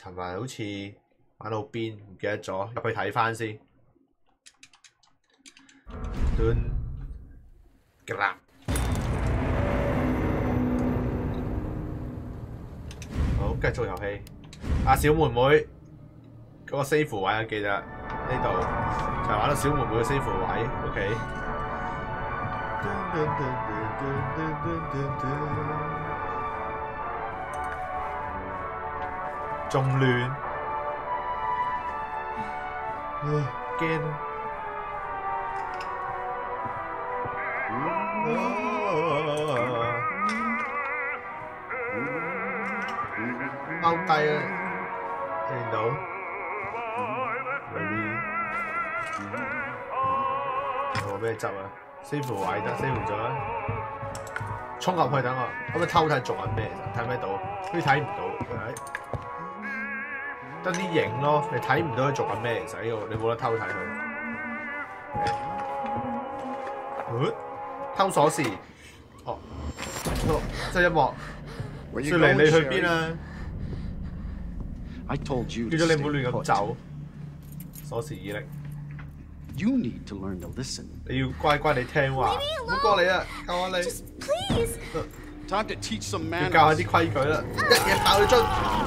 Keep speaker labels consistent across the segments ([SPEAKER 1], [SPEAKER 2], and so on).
[SPEAKER 1] 尋日好似玩到邊，唔記得咗，入去睇翻先。端，㗎啦！好，繼續遊戲。阿小妹妹嗰個 save 位啊，記得呢度就玩到小妹妹嘅 save 位 ，OK。仲亂，驚！踎低啊！聽到？有冇咩執啊 ？save 位得 save 咗啦，衝入去等我，可唔可以偷睇做緊咩？睇唔睇到？好似睇唔到，得啲影咯，你睇唔到佢做緊咩？其實呢個你冇得偷睇佢。偷鎖匙，哦，即係一幕。雪梨，你去邊啊？叫咗你唔好亂咁走。鎖匙已拎。你要乖乖地聽話，唔好過嚟啊！教下你。要教下啲規矩啦，一嘢爆你樽。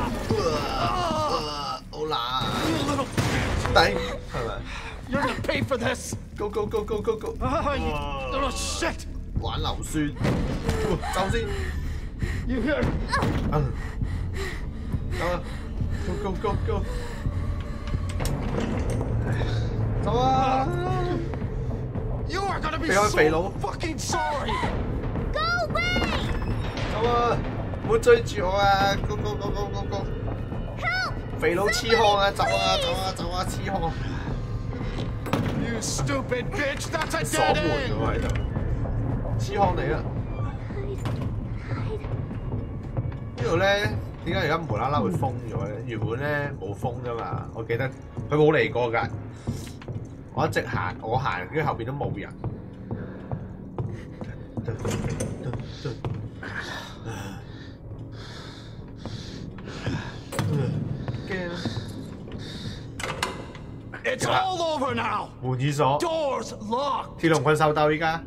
[SPEAKER 1] 好難。頂係咪
[SPEAKER 2] You're gonna pay for this.
[SPEAKER 1] ？Go go go go go go！
[SPEAKER 2] Oh shit！
[SPEAKER 1] 玩硫酸，走先。
[SPEAKER 2] You here？
[SPEAKER 1] 走啊 ！Go go go go！ 走啊
[SPEAKER 2] You are gonna be
[SPEAKER 1] so
[SPEAKER 2] fucking sorry.
[SPEAKER 3] Go away！
[SPEAKER 1] 走啊！唔好追住我啊 ！Go go go go go go！ 肥佬痴漢啊！走啊走啊走啊！痴漢！
[SPEAKER 2] You stupid bitch! That's a
[SPEAKER 1] 鎖
[SPEAKER 2] dead
[SPEAKER 1] 門
[SPEAKER 2] end.
[SPEAKER 1] 㗎喎喺度，痴漢嚟啊！呢度咧點解而家無啦啦會封咗咧？原本咧冇封㗎嘛，我記得佢冇嚟過㗎。我一直行，我行，跟住後邊都冇人。驚！
[SPEAKER 2] It's all over now.
[SPEAKER 1] 門已鎖
[SPEAKER 2] Doors locked.
[SPEAKER 1] 鐵龍困獸鬥依家。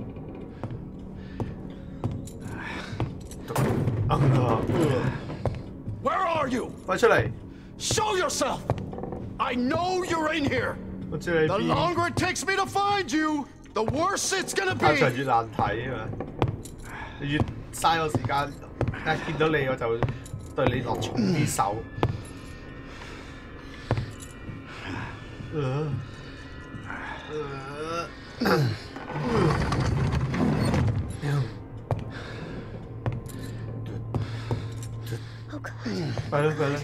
[SPEAKER 2] Where are you?
[SPEAKER 1] 快出嚟！
[SPEAKER 2] Show yourself. I know you're in here.
[SPEAKER 1] 我知你
[SPEAKER 2] The
[SPEAKER 1] 邊。
[SPEAKER 2] longer it takes me to find you, the worse it's gonna
[SPEAKER 1] 太長
[SPEAKER 2] be.
[SPEAKER 1] 越難睇啊嘛！你越嘥我時間，一見到你我就對你落重啲手。快啦快啦！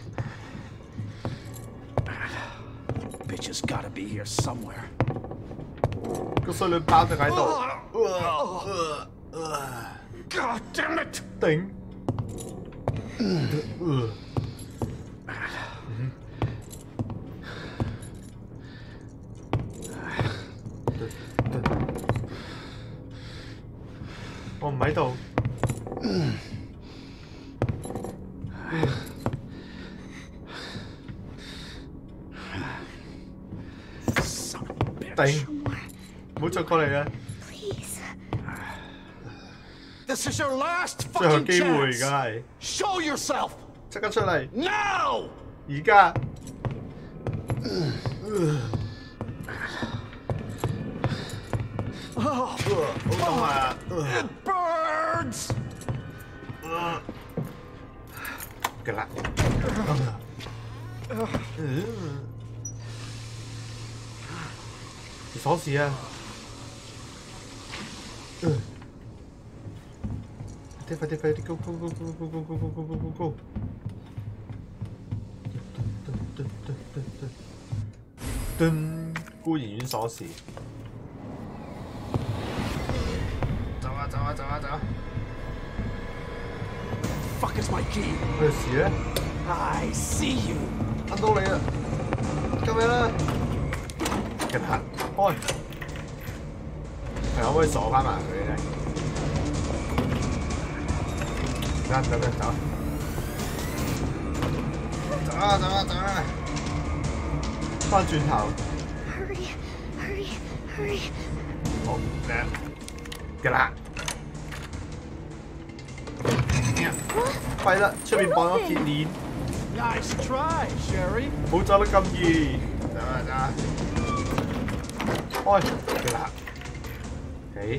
[SPEAKER 2] Bitch has gotta be here somewhere.
[SPEAKER 1] 個衰女包就喺度。
[SPEAKER 2] God damn it!
[SPEAKER 1] 頂！我唔喺度。頂！唔好再過嚟啦！
[SPEAKER 2] This is your last
[SPEAKER 1] 最後
[SPEAKER 2] fucking
[SPEAKER 1] 機會而
[SPEAKER 2] chance.
[SPEAKER 1] 家係，
[SPEAKER 2] Show yourself
[SPEAKER 1] 即刻出嚟！
[SPEAKER 2] now.
[SPEAKER 1] 而家。好痛啊！
[SPEAKER 2] It burns.
[SPEAKER 1] 㗎啦。鎖匙啊！快啲快啲 go go go go go go go go go go go！ 噔，孤兒院鎖匙。走啊走啊走啊走啊
[SPEAKER 2] Fuck is my key?
[SPEAKER 1] 咩事咧？
[SPEAKER 2] I see you.
[SPEAKER 1] 揾到你啦！救命啦！嘅行開，係可唔可以鎖翻埋佢咧？得，走。 啊！等啊等啊！翻轉頭。
[SPEAKER 3] Hurry, hurry, hurry.
[SPEAKER 1] 好靚嘅啦。弊啦，出面綁咗鐵鏈。
[SPEAKER 2] Nice try, Sherry.
[SPEAKER 1] 冇走得咁易。等啊等啊！開嘅啦。誒。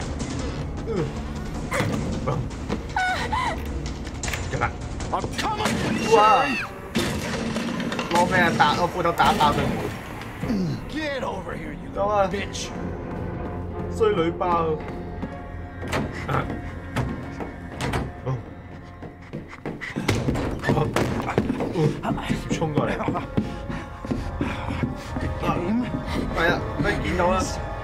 [SPEAKER 1] 嘅啦。
[SPEAKER 2] I'm coming,
[SPEAKER 1] 哇！
[SPEAKER 2] Sherry.
[SPEAKER 1] 攞咩啊？打我斧頭打爆對門。
[SPEAKER 2] Get over here, you
[SPEAKER 1] 走啊！
[SPEAKER 2] bitch.
[SPEAKER 1] 衰女包。衝過嚟。係啊，佢見到啦。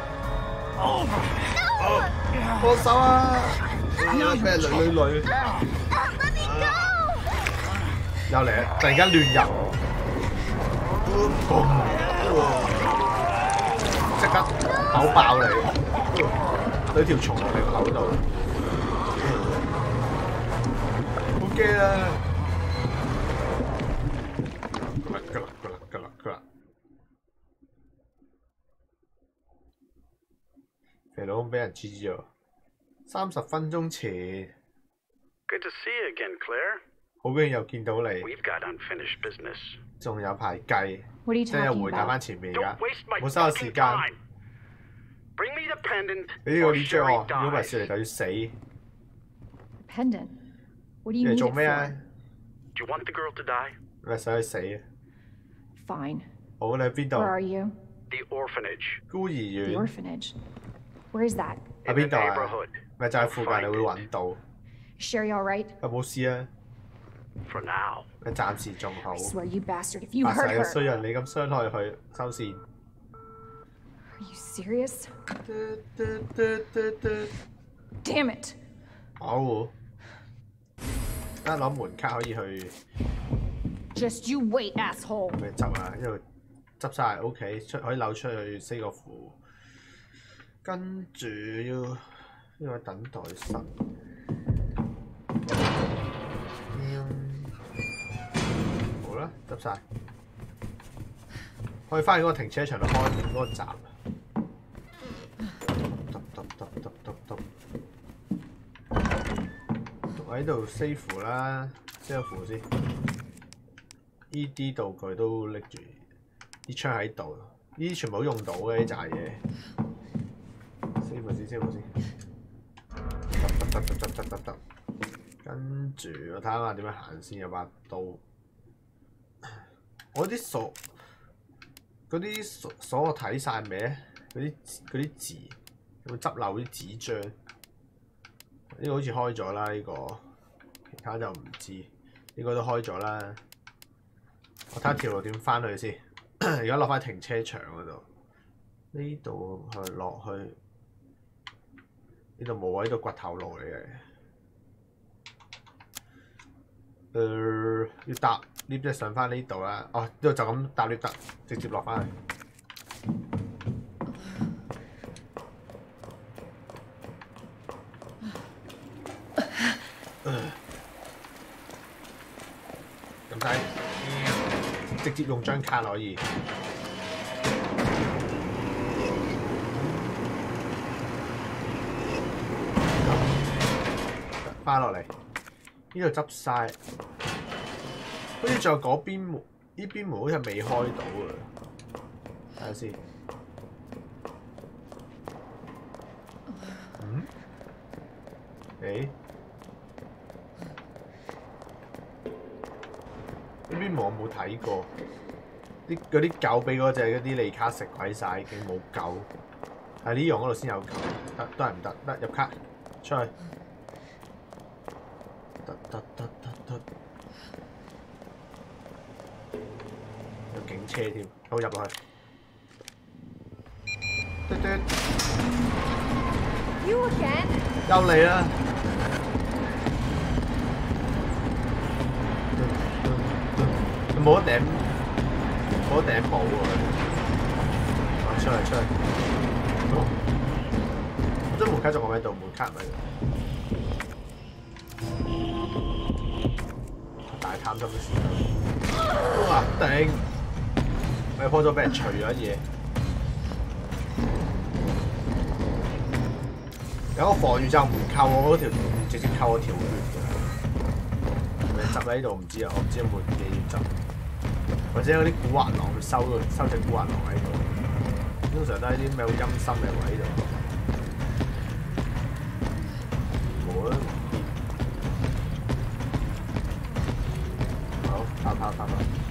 [SPEAKER 1] 幫手啊！咩女。
[SPEAKER 3] Let me go!
[SPEAKER 1] 又嚟啊！突然間亂入。即刻口爆你，懟條蟲落你個口度，好驚啊！肥佬俾人 GG 咗，30分鐘前。
[SPEAKER 4] Good to see you again, Claire.
[SPEAKER 1] 好驚又見到你，
[SPEAKER 4] We've got unfinished business.
[SPEAKER 1] 仲有排計，
[SPEAKER 3] What are you
[SPEAKER 1] 即係
[SPEAKER 3] talking
[SPEAKER 1] 回答
[SPEAKER 3] about?
[SPEAKER 1] 翻前面
[SPEAKER 4] Don't
[SPEAKER 1] 㗎，
[SPEAKER 4] waste my
[SPEAKER 1] 冇嘥我時
[SPEAKER 4] fucking
[SPEAKER 1] 間。
[SPEAKER 4] time. Bring me the pendant
[SPEAKER 1] 你呢個
[SPEAKER 4] or
[SPEAKER 1] 呢張
[SPEAKER 4] Sherry
[SPEAKER 1] 我，如果唔係
[SPEAKER 4] dies.
[SPEAKER 1] 少嚟就要死。
[SPEAKER 3] Pendant. What do you
[SPEAKER 1] 你嚟
[SPEAKER 3] need
[SPEAKER 1] 做
[SPEAKER 3] it
[SPEAKER 1] 咩啊？
[SPEAKER 3] for?
[SPEAKER 4] Do you want the girl to die?
[SPEAKER 1] 咪使去死啊！
[SPEAKER 3] Fine.
[SPEAKER 1] 好，你喺邊
[SPEAKER 3] Where are
[SPEAKER 1] 度？
[SPEAKER 3] you?
[SPEAKER 4] The orphanage
[SPEAKER 1] 孤兒
[SPEAKER 3] The
[SPEAKER 1] 院
[SPEAKER 3] orphanage. Where is that?
[SPEAKER 1] 喺
[SPEAKER 4] in the
[SPEAKER 1] 邊度啊？
[SPEAKER 4] neighborhood.
[SPEAKER 1] 咪就係附近，你會揾到。
[SPEAKER 3] Sherry all right?
[SPEAKER 1] 有冇事啊？
[SPEAKER 4] For now.
[SPEAKER 1] 你暫時仲好。
[SPEAKER 3] I swear, you bastard, if you
[SPEAKER 1] 發
[SPEAKER 3] hurt
[SPEAKER 1] 誓個衰
[SPEAKER 3] her.
[SPEAKER 1] 人，你咁傷害佢，收線。
[SPEAKER 3] Are you serious? Damn it!
[SPEAKER 1] 好，一攞門卡可以去
[SPEAKER 3] Just you wait, asshole.
[SPEAKER 1] 咩執啊？一路執晒 OK， 可以扭出去4個符，跟住要等待室。好啦，執晒，可以翻去嗰個停車場度開嗰個閘。我喺度 save 符啦 ，save 符先。呢啲道具都拎住，啲槍喺度，呢啲全部都用到嘅呢扎嘢。save 先。得。跟住我睇下點樣行先，有把刀。我啲鎖我睇晒未？嗰啲字有冇執漏啲紙張？呢個好似開咗啦，呢個其他就唔知。應該都開咗啦。我睇下條路點翻去先。而家落翻停車場嗰度。呢度去落去，呢度冇啊！呢度掘頭路嚟嘅。要搭 lift 即係上翻呢度啦。哦，呢度就咁搭 lift 得，直接落翻去。咁睇，直接用張卡可以。翻落嚟，呢度執晒，好似仲有嗰邊門，呢邊門好似未開到啊！睇下先。呢邊門我冇睇過，嗰啲狗俾嗰隻嗰啲利卡食鬼晒，已經冇狗。喺呢樣嗰度先有狗，都係唔得，得入卡出去。得，有警車添，好入落去。
[SPEAKER 3] You again?
[SPEAKER 1] 又嚟啦！冇得頂帽喎！出去！張門卡仲喺度，門卡唔喺度。打太貪心嘅時候。哇！頂！我鋪咗俾人除咗嘢。有個防禦就唔扣我嗰條，直接扣我條血㗎。係咪執喺呢度唔知啊？我唔知有冇嘢要執。或者嗰啲古惑狼收隻古惑狼喺度。通常都係啲咩好陰森嘅位度。冇啦。好，跑。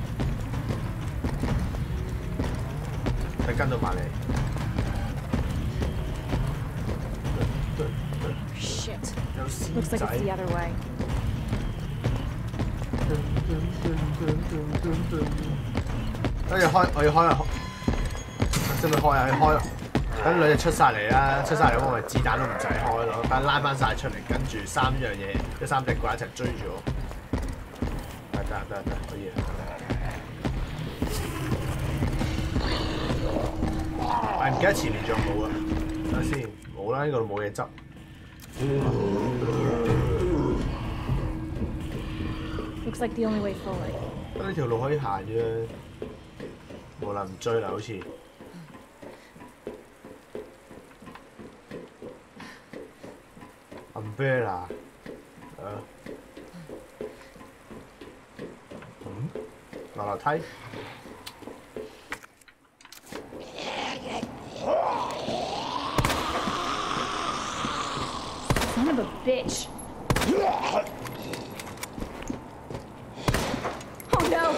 [SPEAKER 1] 佢跟到埋嚟。
[SPEAKER 3] Shit.
[SPEAKER 1] 有獅
[SPEAKER 3] Looks like
[SPEAKER 1] 仔。
[SPEAKER 3] it's the other way.
[SPEAKER 1] 我要開啊！使唔使開啊？去開，等兩隻出晒嚟啦，出晒嚟我咪子彈都唔使開咯，等拉翻晒出嚟，跟住三樣嘢，即三隻怪一齊追住我。得，可以。唔記得前面仲有冇啊？等下先，冇啦，呢度冇嘢執。
[SPEAKER 3] Looks like the only way forward.
[SPEAKER 1] 得呢條路可以行啫，冇啦，唔追啦，好似。umbrella， 落樓梯。
[SPEAKER 3] Son of a bitch. Oh no!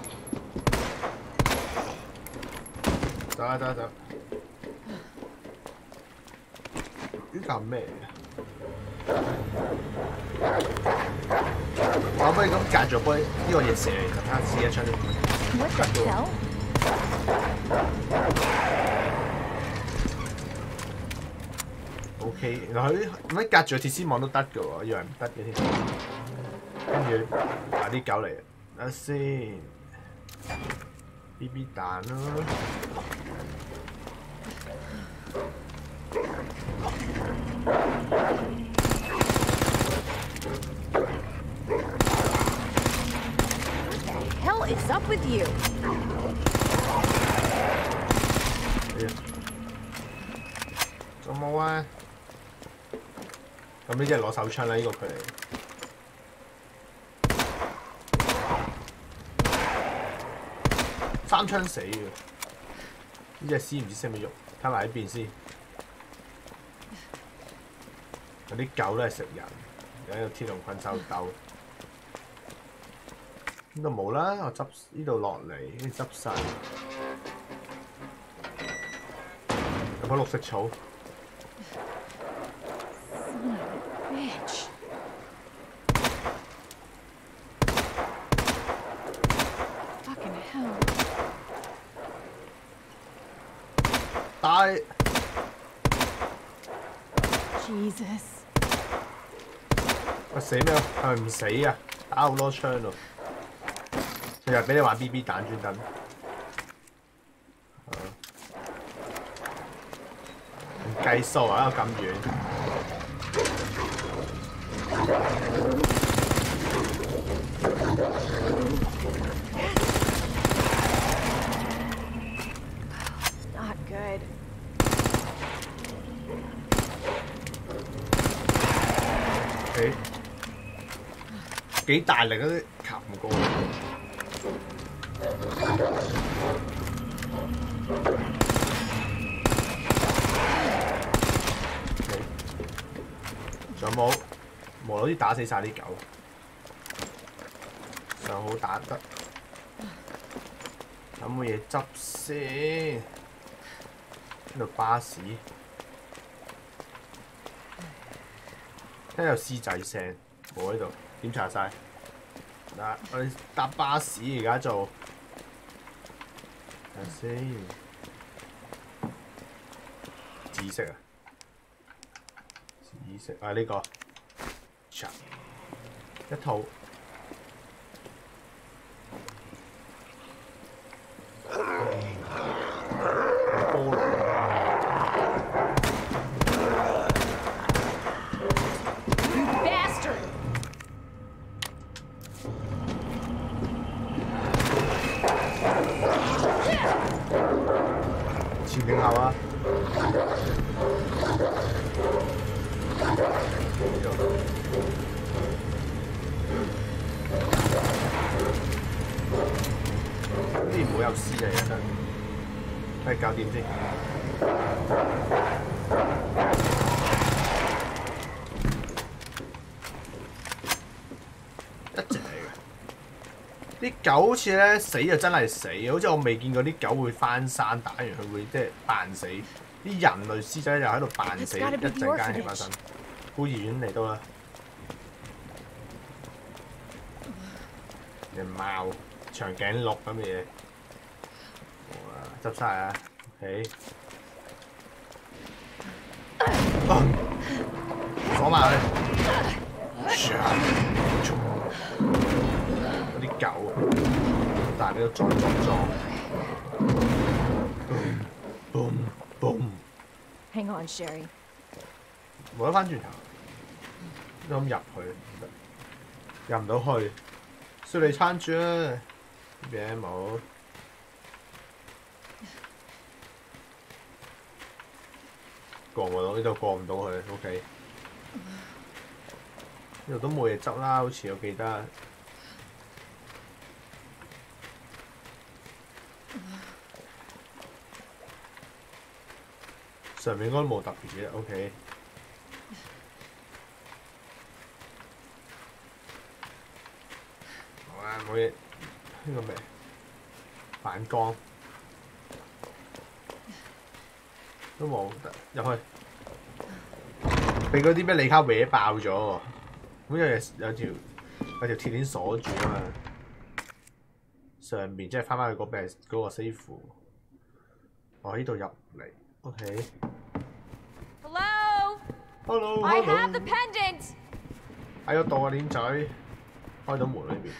[SPEAKER 1] 走。呢嚿咩？我可唔可以咁隔住杯呢個嘢射嚟，睇下試一槍先。
[SPEAKER 3] What the hell?
[SPEAKER 1] OK， 原來佢咁樣隔住個鐵絲網都得嘅喎，以為唔得嘅添。跟住嗱啲狗嚟，等下先 ，BB 彈啦。
[SPEAKER 3] Hell is up with you?
[SPEAKER 1] 仲冇啊？咁呢隻係攞手槍啦，呢個距離。三槍死嘅，呢隻獅唔知識唔識喐，睇埋喺邊先。有啲狗都係食人，有一個鐵籠困獸鬥。呢度冇啦，我執呢度落嚟，跟住執晒。有冇綠色草？
[SPEAKER 3] Bitch. Fucking hell.
[SPEAKER 1] 帶
[SPEAKER 3] Jesus.
[SPEAKER 1] 喂死咩？係咪唔死啊？打好多槍喎！佢又俾你玩 BB 彈專登。唔計數啊！咁遠。
[SPEAKER 3] Not good.
[SPEAKER 1] 幾大力嗰啲擒唔過。仲有冇？無腦啲打死晒啲狗，上好打得。有冇嘢執先？呢度巴士，聽有獅仔聲，冇喺度。檢查晒。嗱，我哋搭巴士而家做，睇下先。紫色啊！ 紫色啊！呢個一套菠蘿， 前定後啊！呢啲唔好有絲嘅嘢得，係搞掂先。一隻嚟嘅，啲狗好似咧死就真係死，好似我未見過啲狗會翻山打完佢會即係扮死，啲人類屍仔就喺度扮死，一陣間起翻身。孤兒院嚟到啦，隻貓長頸鹿咁嘅嘢，好啦，執晒啊 ，OK， 鎖埋佢。嗰啲狗，但係呢度撞。boom boom。
[SPEAKER 3] Hang on, Sherry.
[SPEAKER 1] 冇得翻轉頭，都咁入去，入唔到去，需要你撐住啊！邊冇？過唔到呢度，過唔到去 ，OK。呢度都冇嘢執啦，好似我記得。上面應該冇特別嘅 ，OK。好啦，冇嘢。呢個咩？反光都冇得入去，俾嗰啲咩利卡搲爆咗喎。咁有條鐵鏈鎖住啊嘛。上面即係翻去嗰個 safe。我呢度入嚟 ，OK。Hello。
[SPEAKER 3] I have the pendant.
[SPEAKER 1] 喺嗰度啊，鏈仔，開到門裏邊，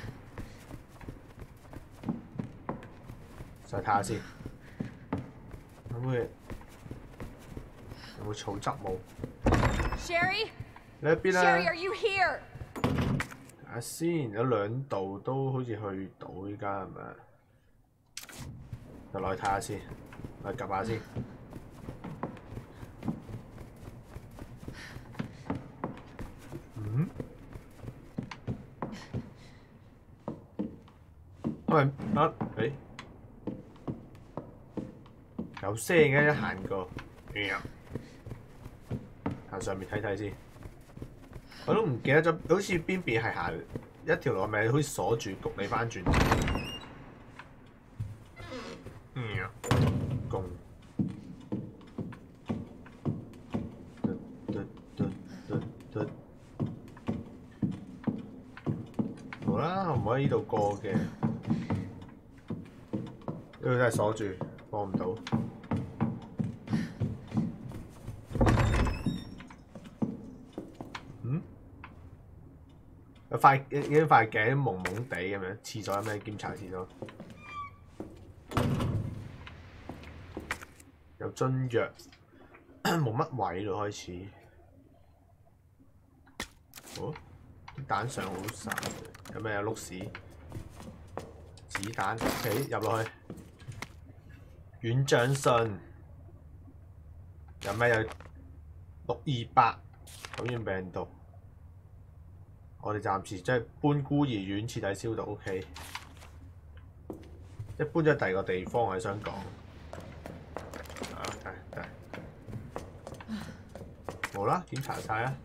[SPEAKER 1] 再睇下先，有冇草汁冇
[SPEAKER 3] Sherry?
[SPEAKER 1] 你喺邊啊
[SPEAKER 3] Sherry, are you here?
[SPEAKER 1] 睇下先，有2度都好似去到依家係咪？就落去睇下先，落去 𥄫 下先。有聲嘅，一行過，行上面睇睇先。我都唔記得咗，好似邊邊係行一條路，咪好似鎖住焗你翻轉。公。好啦，唔可以喺呢度過嘅。呢度真係鎖住，過唔到。有塊鏡蒙蒙地咁樣，廁所有咩檢查廁所？有樽藥，冇乜位咯開始。哦，啲彈上好散，有咩有碌屎？子彈 ，OK， 入落去。院長信，有咩有628感染病毒。我哋暫時即係搬孤兒院徹底消毒 ，OK。即係搬咗第二個地方，我係想講。得。冇啦，檢查晒啦。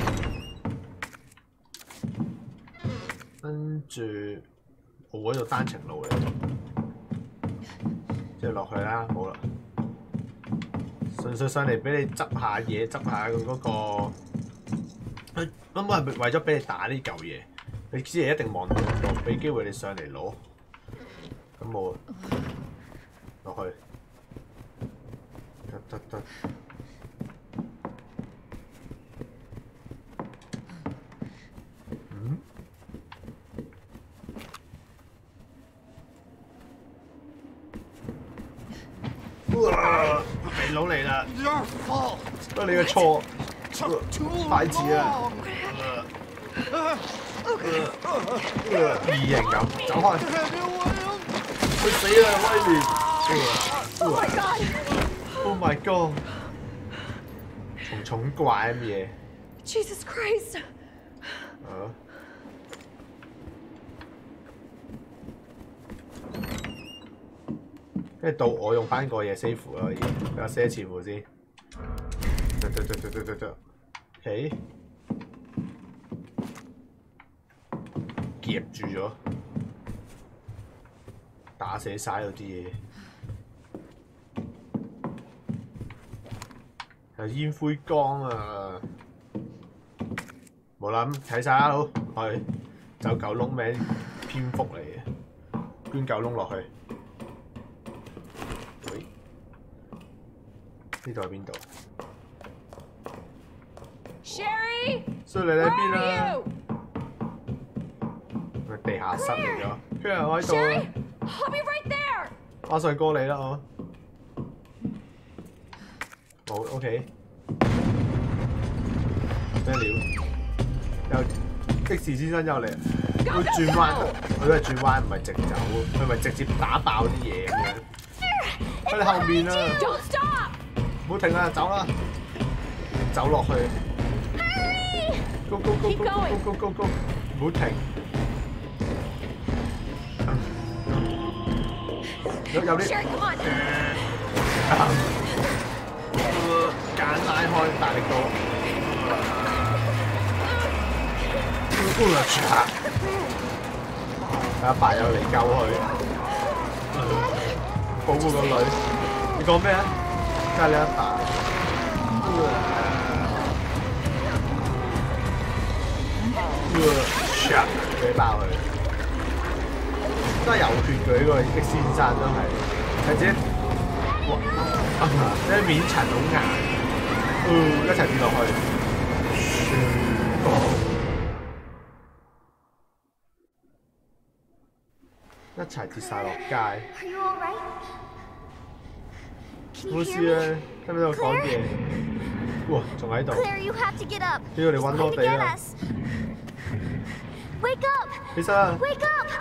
[SPEAKER 1] 跟住我嗰度單程路嚟，即係落去啦，冇啦。純粹上嚟俾你執下嘢，執下嗰個。根本係為咗俾你打呢嚿嘢，你知係一定望到，俾機會你上嚟攞。咁我落去，得。肥佬嚟啦！都係你嘅錯。太遲啦！異形咁，走開！佢死啦，威廉！ my god！ 重怪咁嘢。
[SPEAKER 3] Jesus Christ!
[SPEAKER 1] 跟住到我用翻個嘢 save 啦，已經俾我 set 一次符先。OK， 夾住咗，打死晒嗰啲嘢。有煙灰缸啊！冇啦，咁睇晒啦，好，去走狗窿咩蝙蝠嚟嘅，捐狗窿落去。喂，呢度係邊度
[SPEAKER 3] Sherry!
[SPEAKER 1] 所以你喺
[SPEAKER 3] Where
[SPEAKER 1] 邊
[SPEAKER 3] are
[SPEAKER 1] 啊？
[SPEAKER 3] you?
[SPEAKER 1] 地下室嚟咗，跟住我喺度
[SPEAKER 3] Sherry!
[SPEAKER 1] 啊，
[SPEAKER 3] I'll be right there!
[SPEAKER 1] 馬上過嚟啦我。好 OK。咩料？有的士先生又嚟，佢轉彎，佢都係轉彎，唔係直走，佢咪直接打爆啲嘢咁樣。喺你後面啊！
[SPEAKER 3] Don't stop!
[SPEAKER 1] 唔好停啊，走啦！走落去 ，go go go go go go go go， 唔好停。有啲
[SPEAKER 3] Sherry, come on!
[SPEAKER 1] 間拉開，大力到。阿爸又嚟救佢，保護個女。你講咩啊？加你阿爸。俾爆佢，都係有血嘅呢個的先生都係，或者啲面層好硬，一齊跌落去。一齊跌晒落街。
[SPEAKER 5] Are you all right? Can
[SPEAKER 1] 冇
[SPEAKER 5] you
[SPEAKER 1] 事
[SPEAKER 5] hear
[SPEAKER 1] 啊
[SPEAKER 5] me?，
[SPEAKER 1] 聽唔聽到講嘢？哇，仲喺度。
[SPEAKER 5] Claire, you have to get up.
[SPEAKER 1] 佢要嚟揾
[SPEAKER 5] He's
[SPEAKER 1] 我
[SPEAKER 5] going to
[SPEAKER 1] 哋
[SPEAKER 5] get
[SPEAKER 1] 啦！
[SPEAKER 5] us. Wake up!
[SPEAKER 1] 起身啊！
[SPEAKER 5] Wake up!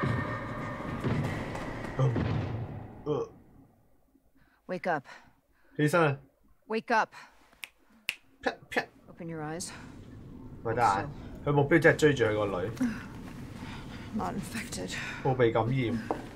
[SPEAKER 6] Wake up.
[SPEAKER 1] 起身啊！
[SPEAKER 6] Wake up.
[SPEAKER 1] 啪啪，
[SPEAKER 6] Open your eyes.
[SPEAKER 1] 咪得啊！佢目標真係追住佢個女，
[SPEAKER 6] Not infected.
[SPEAKER 1] 冇被感染。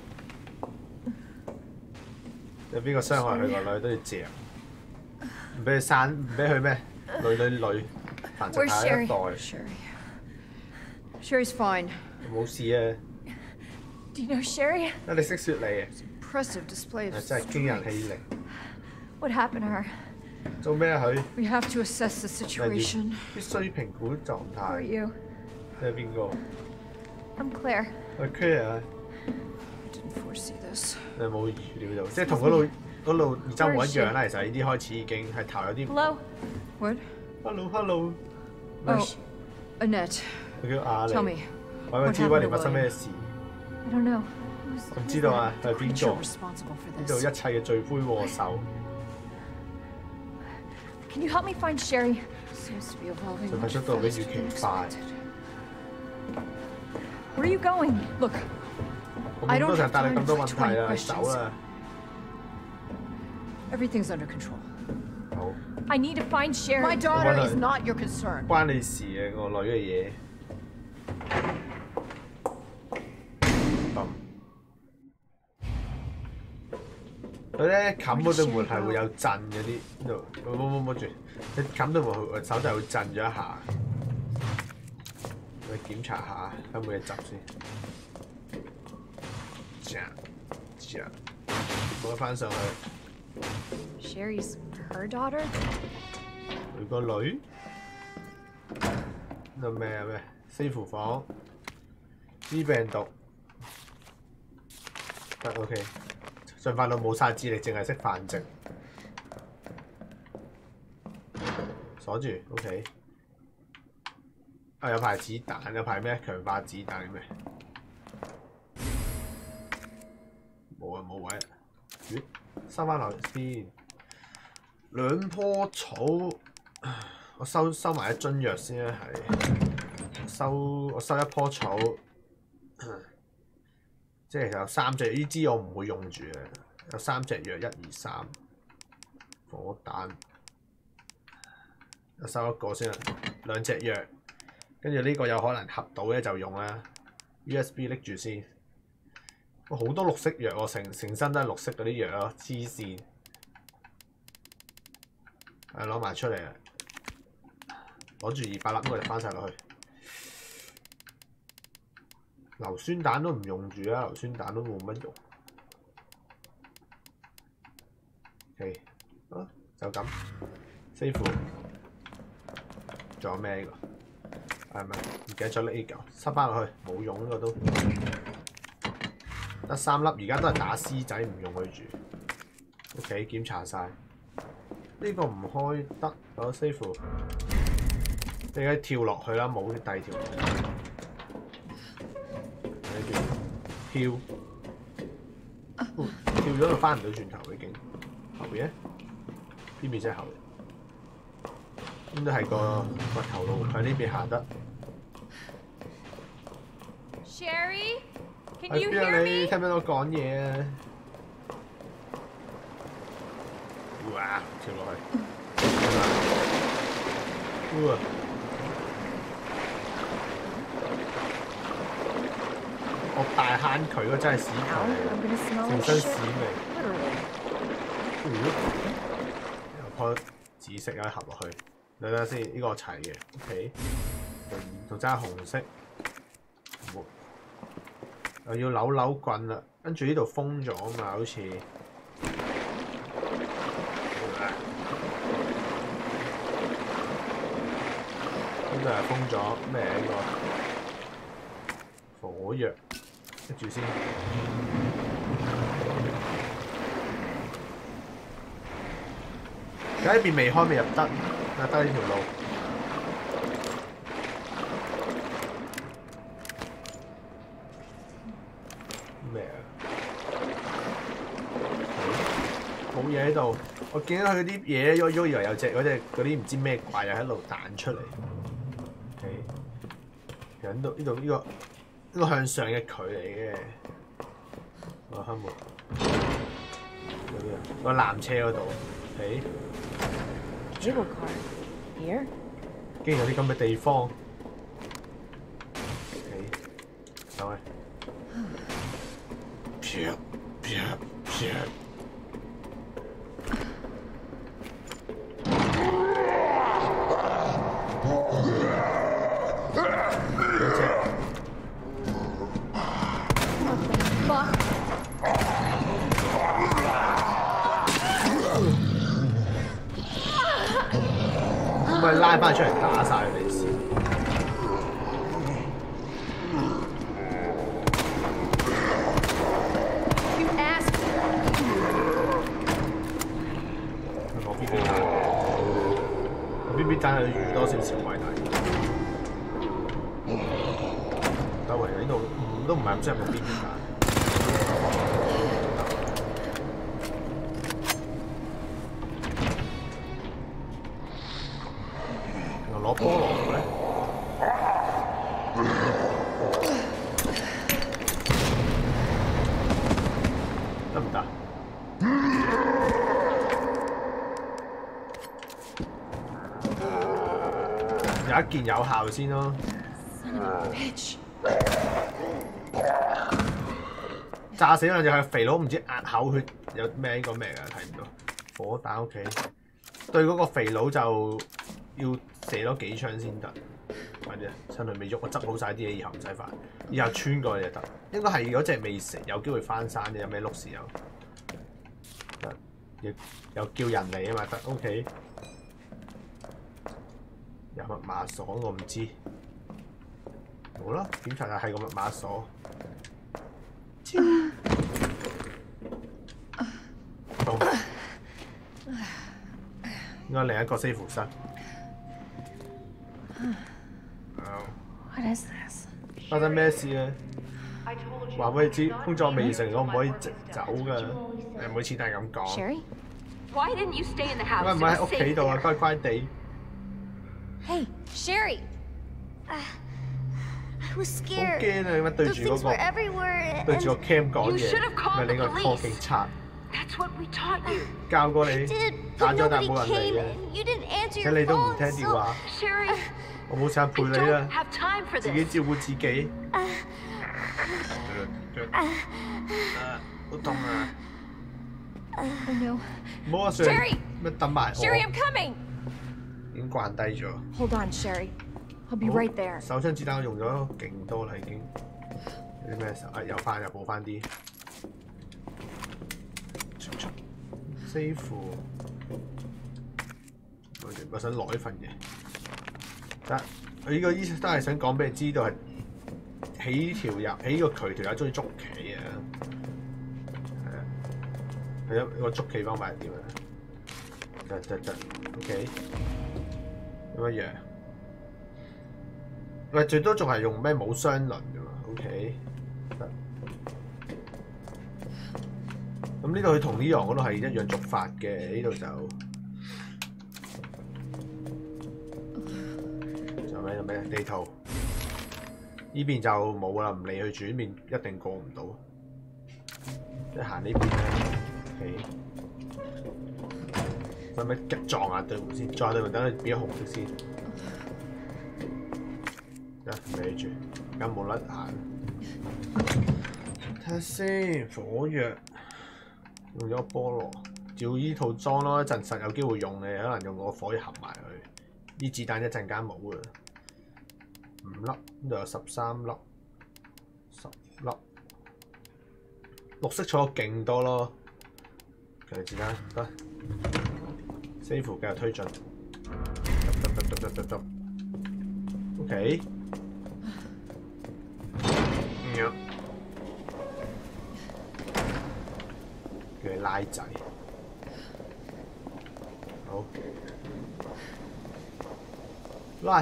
[SPEAKER 1] 有邊個傷害佢個女都要嚼，唔俾佢生，唔俾佢咩？女，繁殖
[SPEAKER 3] Where's
[SPEAKER 1] 下一
[SPEAKER 3] Sherry?
[SPEAKER 1] 代。
[SPEAKER 6] Sherry. Sherry's fine.
[SPEAKER 1] 冇事啊！
[SPEAKER 3] Do you know Sherry?
[SPEAKER 1] 啊，你識雪梨啊！
[SPEAKER 6] Impressive display of
[SPEAKER 1] 真係驚人氣力。
[SPEAKER 3] What happened to her?
[SPEAKER 1] 做咩啊佢？
[SPEAKER 6] We have to assess the situation.
[SPEAKER 1] 必須評估狀
[SPEAKER 3] Who are
[SPEAKER 1] 態。
[SPEAKER 3] you?
[SPEAKER 1] 你係邊個？
[SPEAKER 3] I'm Claire.
[SPEAKER 1] 我 Claire 啊！
[SPEAKER 6] I didn't foresee this.
[SPEAKER 1] 你有冇預料到？即係同嗰度二周冇一樣啦。其實呢啲開始已經係頭有啲。
[SPEAKER 3] Hello?
[SPEAKER 6] What?
[SPEAKER 1] Hello。
[SPEAKER 6] Oh, Annette.
[SPEAKER 1] 佢叫亞
[SPEAKER 6] Tell
[SPEAKER 1] 莉。
[SPEAKER 6] me.
[SPEAKER 1] 我想知威廉發生咩事？
[SPEAKER 3] I don't know.
[SPEAKER 1] 唔知道啊，係邊
[SPEAKER 6] You're
[SPEAKER 1] 個？
[SPEAKER 6] responsible for
[SPEAKER 1] 呢度
[SPEAKER 6] this.
[SPEAKER 1] 一切嘅罪魁禍首。
[SPEAKER 3] Can you help me find Sherry?
[SPEAKER 6] Seems to be evolving
[SPEAKER 1] 進化
[SPEAKER 6] much
[SPEAKER 1] 速度比
[SPEAKER 6] faster
[SPEAKER 1] 預
[SPEAKER 6] than
[SPEAKER 1] 期快。
[SPEAKER 6] expected.
[SPEAKER 3] Where are you going?
[SPEAKER 6] Look,
[SPEAKER 1] 我
[SPEAKER 6] I
[SPEAKER 1] 冇
[SPEAKER 6] don't
[SPEAKER 1] 多
[SPEAKER 6] have
[SPEAKER 1] 成答你
[SPEAKER 6] time
[SPEAKER 1] 咁多
[SPEAKER 6] for
[SPEAKER 1] 問題
[SPEAKER 6] 20
[SPEAKER 1] 啦，
[SPEAKER 6] questions.
[SPEAKER 1] 走啦！
[SPEAKER 6] Everything's under control.
[SPEAKER 1] 好，
[SPEAKER 3] I need to find Sherry.
[SPEAKER 6] My daughter
[SPEAKER 1] Why
[SPEAKER 6] is
[SPEAKER 1] not?
[SPEAKER 6] not your concern.
[SPEAKER 1] 關你事嘅個女嘅嘢。佢咧冚嗰對門係會有震嗰啲，呢度冇住，你冚對門佢手就係會震咗一下。我檢查下有冇嘢執先。攞翻上去。
[SPEAKER 3] Sherry's her daughter?
[SPEAKER 1] 佢個女？呢咩啊咩？西廚房，醫病毒。得 OK。進化到冇晒智力，淨係識繁殖。鎖住 OK。啊有排子彈，有排咩強化子彈咩？冇啊冇位啊！咦？收翻落先。兩棵草，我收埋一樽藥先啦，係。我收一棵草。即係其實有3隻，呢支我唔會用住嘅，有3隻藥，1、2、3。 火彈，收一個先啦，2隻藥，跟住呢個有可能合到咧就用啦。USB 拎住先。好多綠色藥喎，成身都係綠色嗰啲藥咯，黐線。攞埋出嚟啦，攞住200粒，我哋翻晒落去。硫酸彈都唔用住啊，硫酸彈都冇乜用。OK， 啊就咁 save。仲有咩呢個？係咪唔記得咗呢嚿？塞翻落去，冇用呢個都。得3粒，而家都係打 C 仔，唔用佢住。OK， 檢查晒。呢個唔開得，攞 save。你而家跳落去啦，冇第二條路。睇住跳，跳咗就翻唔到轉頭已經。後邊邊邊即係後邊，應該係個頭路向呢邊行得。
[SPEAKER 3] Sherry, can
[SPEAKER 1] 喺
[SPEAKER 3] you
[SPEAKER 1] 邊啊
[SPEAKER 3] hear
[SPEAKER 1] 你？
[SPEAKER 3] me?
[SPEAKER 1] 聽唔聽到我講嘢啊？哇！跳落去，哇！我大慳佢嗰真係屎渠
[SPEAKER 3] Now I'm gonna smell
[SPEAKER 1] 成
[SPEAKER 3] like
[SPEAKER 1] 身
[SPEAKER 3] shit.
[SPEAKER 1] 屎味。
[SPEAKER 3] Literally.
[SPEAKER 1] 又開紫色啊，合落去。等等先，呢個我齊嘅 ，OK。仲爭紅色，又要扭棍啦。跟住呢度封咗啊嘛，好似。呢度係封咗咩呢個火藥，跟住先。而家呢邊未開未入得，得呢條路。咩啊？冇嘢喺度，我見到佢啲嘢喐喐，以為有隻嗰啲唔知咩怪又喺度彈出嚟。OK， 其實呢個向上嘅距離嘅。個黑門嗰啲啊，個纜車嗰度。OK。
[SPEAKER 3] Cable car. Here?
[SPEAKER 1] 竟然有啲咁嘅地方。OK， 走去。撇。咁咪拉翻出嚟打晒佢哋先。
[SPEAKER 3] You asked.
[SPEAKER 1] 我邊邊彈？我邊邊彈係預多少少位睇。但係呢度都唔係咁識用邊邊彈。攞菠蘿咧，得唔得？有一件有效先咯。
[SPEAKER 3] Bitch.
[SPEAKER 1] 炸死兩隻係肥佬，唔知壓口血有咩呢個咩㗎？睇唔到。火彈 OK， 對嗰個肥佬就要射多幾槍先得。快啲啊！趁佢未喐，我執好晒啲嘢，以後唔使煩。以後穿過去就得。應該係嗰隻未食，有機會翻山嘅，有咩碌豉油？得，又叫人嚟啊嘛，得 OK。有密碼鎖我唔知。好啦，檢查下係個密碼鎖。好。應該另一個 safe 室。
[SPEAKER 3] What is this?
[SPEAKER 1] 發生咩事啊？話俾你知，工作未成，我唔可以直走㗎。你每次都係咁講。
[SPEAKER 3] Sherry?
[SPEAKER 5] Why didn't you stay in the
[SPEAKER 1] 點
[SPEAKER 5] house?
[SPEAKER 1] 解唔喺屋企度啊？乖乖地。
[SPEAKER 3] Hey, Sherry.
[SPEAKER 5] I was
[SPEAKER 1] 好
[SPEAKER 5] scared.
[SPEAKER 1] 驚啊！點解對
[SPEAKER 5] Those
[SPEAKER 1] 住
[SPEAKER 5] things were
[SPEAKER 1] 嗰
[SPEAKER 5] everywhere.
[SPEAKER 1] 個對住個 cam 講
[SPEAKER 5] You
[SPEAKER 1] 嘢？
[SPEAKER 5] should have called
[SPEAKER 1] 咪你
[SPEAKER 5] the
[SPEAKER 1] 個
[SPEAKER 5] police.
[SPEAKER 1] 破警察。
[SPEAKER 5] That's That's what we taught you.
[SPEAKER 1] 教過你
[SPEAKER 3] Did,
[SPEAKER 1] 打
[SPEAKER 3] but
[SPEAKER 1] 咗但
[SPEAKER 3] nobody
[SPEAKER 1] 冇人
[SPEAKER 3] came
[SPEAKER 1] 嚟嘅，
[SPEAKER 3] and you didn't answer
[SPEAKER 1] 咁
[SPEAKER 3] your
[SPEAKER 1] 你都唔
[SPEAKER 3] phone,
[SPEAKER 1] 聽電話，
[SPEAKER 5] Sherry,
[SPEAKER 1] 我冇時間陪
[SPEAKER 5] I
[SPEAKER 1] 你
[SPEAKER 5] don't
[SPEAKER 1] 啦，
[SPEAKER 5] have time for
[SPEAKER 1] 自己
[SPEAKER 5] this.
[SPEAKER 1] 照顧自己。好痛啊！
[SPEAKER 3] Oh no.
[SPEAKER 1] 唔好啊，Sherry，
[SPEAKER 3] Sherry！
[SPEAKER 1] 咩等埋
[SPEAKER 3] Sherry,
[SPEAKER 1] 我
[SPEAKER 3] I'm coming!
[SPEAKER 1] 已經慣低咗。
[SPEAKER 3] Hold on, Sherry. I'll be right there.
[SPEAKER 1] 手槍子彈我用咗勁多啦，已經。有啲咩手啊？有翻又補翻啲。save。我想攞呢份嘢。得，佢呢個醫生都係想講俾你知道係起個渠條友中意捉棋啊。係啊。係啊，個捉棋方法係點啊？得。OK。咁一樣。喂，最多仲係用咩冇雙輪㗎嘛 ？OK， 得。咁呢度佢同呢樣嗰度係一樣捉法嘅，呢度就仲有咩地圖？呢邊就冇啦，唔理佢住呢邊一定過唔到。即係行呢邊咧 ，OK。使唔使撞下對門先？撞下對門，等佢變咗紅色先。孭住，而家冇甩眼。睇下先，火藥用咗菠蘿，照依套裝咯，一陣實有機會用嘅，可能用個火藥合埋佢。啲子彈一陣間冇啊，5粒，呢度有13粒，10粒。綠色彩勁多咯，強子彈得 ，save 繼續推進，得。OK。叫佢拉仔，好，拉。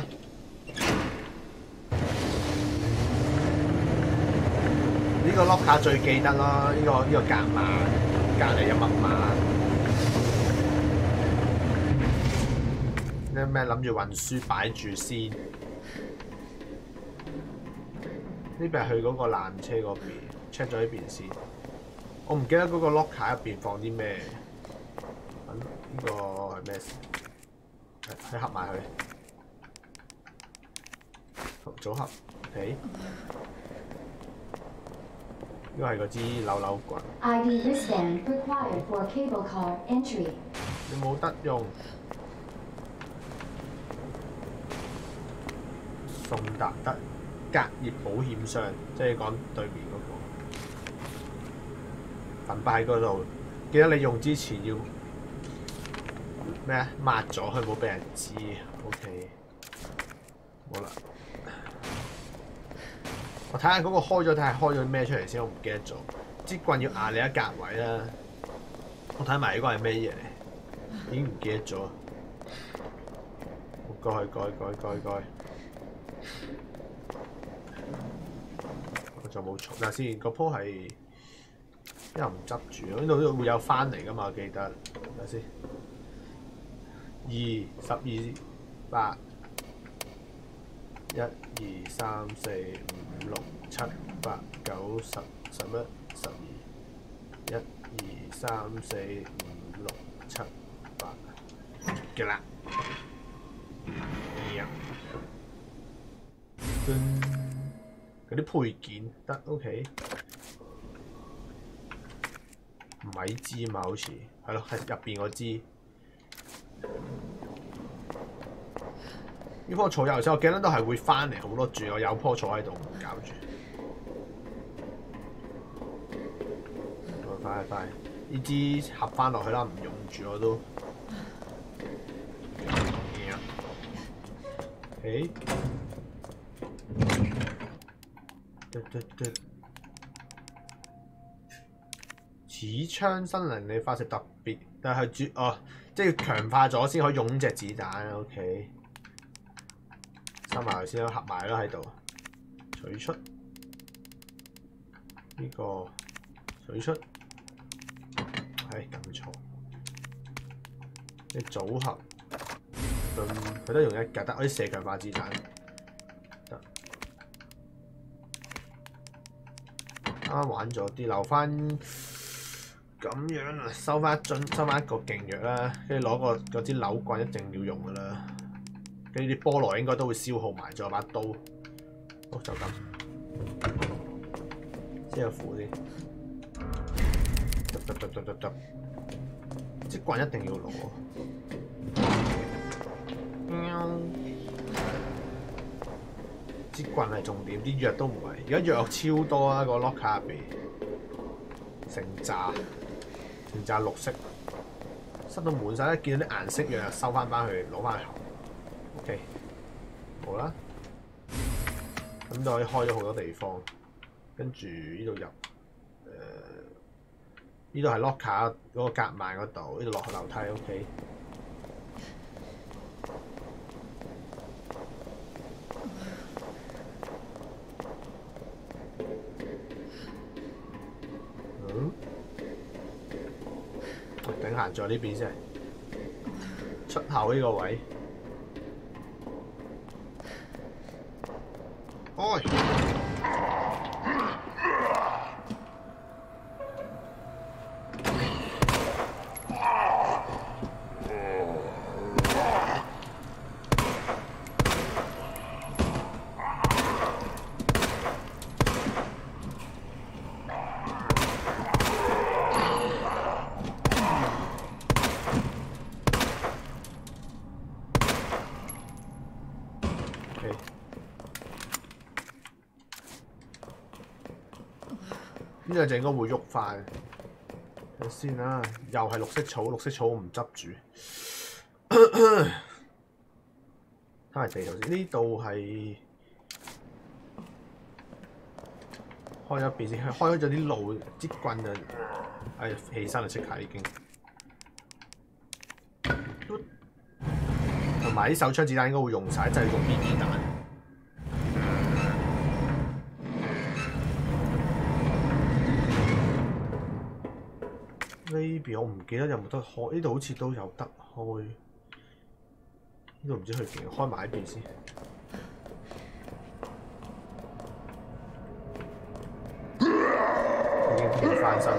[SPEAKER 1] 呢個 lock 卡最記得咯，呢個格碼隔離有密碼。咩諗住運輸擺住先？呢邊係去嗰個纜車嗰邊 ，check 咗呢邊先。我唔記得嗰個 lock 卡入邊放啲咩。揾呢個係咩事？係合埋佢。組合 ，OK。呢個係嗰支扭扭棍。
[SPEAKER 7] ID wristband required for cable car entry.
[SPEAKER 1] 你冇得用。送達德隔葉保險箱，即係講對面嗰個。粉筆喺嗰度，記得你用之前要咩啊？抹咗佢，冇俾人知。OK， 好啦。我睇下嗰個開咗，睇下開咗咩出嚟先，我唔記得咗。支棍要壓你一格位啦。我睇埋呢個係咩嘢嚟？已經唔記得咗。改。我就冇錯，嗱先，個鋪係又唔執住，呢度會有翻嚟噶嘛？我記得，睇先，2、12、8、1、2、3、4、5、6、7、8、9、10、11、12、1、2、3、4、5、6、7、8嘅啦。嗰啲配件得 OK， 米枝嘛好似係咯，係入邊嗰支。呢棵草有時我記得都係會翻嚟好多住，我有棵草喺度唔搞住。快！呢支合翻落去啦，唔用住我都。OK。此槍新能力發射特別，但係即係要強化咗先可以用隻子彈。OK， 收埋佢先，合埋啦喺度。取出呢個，取出，係撳錯。你組合，佢都用一格得，可以射強化子彈。啱啱玩咗啲，留翻咁樣啊，收翻樽，收翻一個勁藥啦，跟住攞嗰支扭棍一定要用噶啦。跟住啲菠蘿應該都會消耗埋，仲有把刀。好就咁，先有符先。得，支棍一定要攞。支棍係重點，啲藥都唔係。而家藥超多啊！個 locker 入邊成扎綠色，塞到滿晒。一見到啲顏色藥收翻去，攞翻去後。OK， 好啦，咁就可以開咗好多地方。跟住呢度入，呢度係 locker 嗰個夾萬嗰度，呢度落去樓梯。OK。頂行咗呢邊先，出口呢個位，開。呢個就應該會喐翻。睇先啦，又係綠色草，綠色草我唔執住。睇下地圖先，呢度係開咗邊先，開咗啲路，支棍就起身啦，即刻已經。同埋啲手槍子彈應該會用晒，就係用 BB 彈。呢邊我唔記得有冇得開，呢度好似都有得開。呢度唔知去邊，開埋呢邊先。已經變翻身。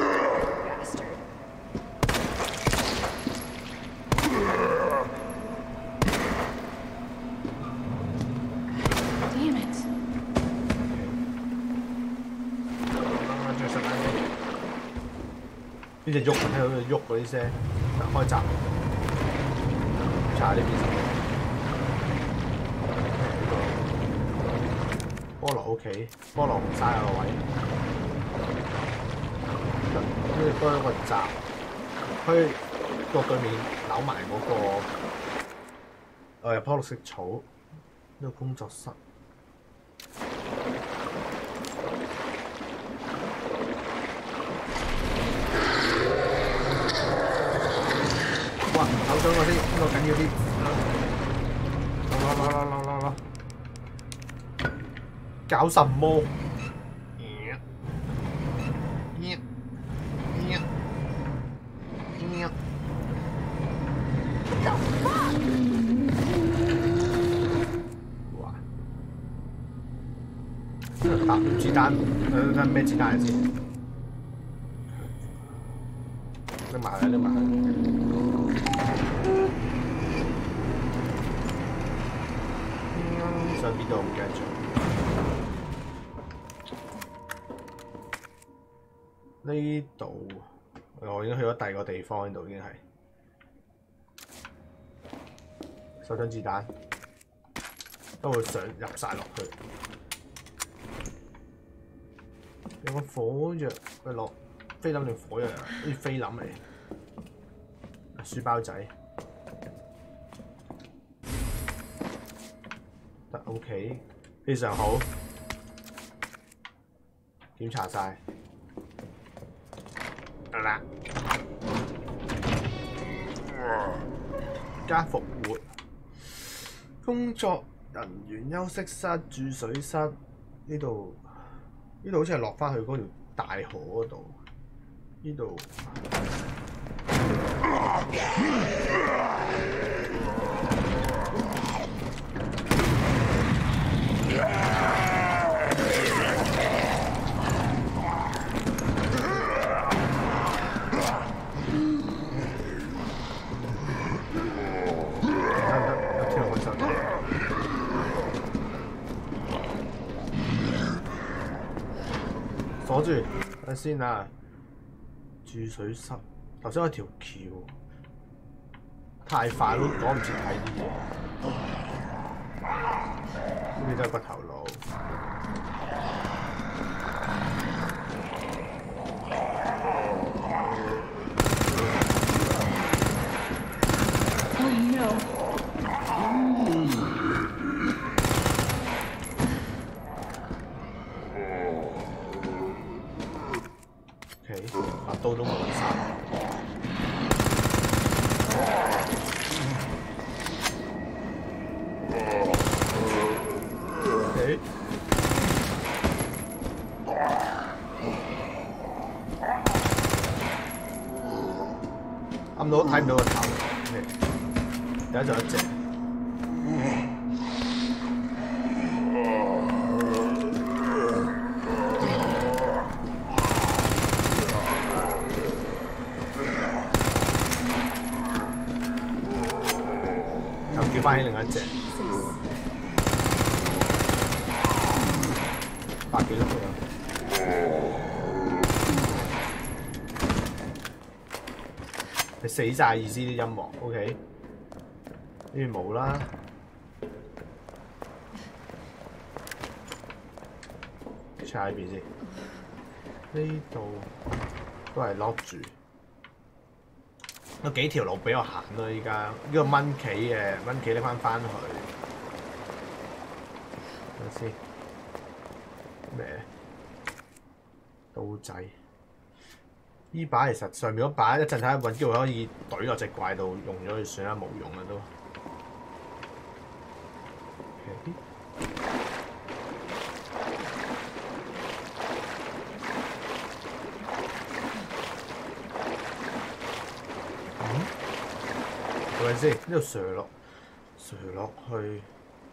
[SPEAKER 1] 呢隻喐，聽到佢喐嗰啲聲，開閘，查下呢邊先。菠蘿 OK， 菠蘿唔嘥個位。跟住多咗個閘，可以過對面扭埋嗰個入棵綠色草，呢個工作室。扭咗我先，呢個緊要啲。攞，搞什麼？哇！打子彈，睇咩子彈先？拎埋佢，拎埋佢。上邊度唔記得咗？呢度我已經去咗第二個地方，呢度已經係手槍子彈，都會想入晒落去。有個火藥，佢落菲林定火藥啊？好似菲林嚟。書包仔。OK， 非常好，檢查晒，得啦，加復活，工作人員休息室、注水室，呢度好似係落翻去嗰條大河嗰度，呢度。 鎖住，等先啊！注水室，頭先有條橋，太快都趕唔切睇啲嘢。呢啲都係骨頭路。
[SPEAKER 6] Oh no.
[SPEAKER 1] OK， 把刀都冇晒。OK。啱到睇唔到個頭。OK， 而家仲有一隻。又叫翻起另一隻。百幾粒㗎。你死晒意思啲音樂 ，OK？ 呢邊冇啦。check 下呢邊先。呢度都係 lock 住。有幾條路俾我行咯，依家呢個蚊企嘅蚊企拎翻去。睇下先。咩？刀仔。呢把其實上面嗰把一陣睇下揾機會可以懟落隻怪度用咗佢算啦，冇用啦都。Okay. 係咪先？呢度射落去。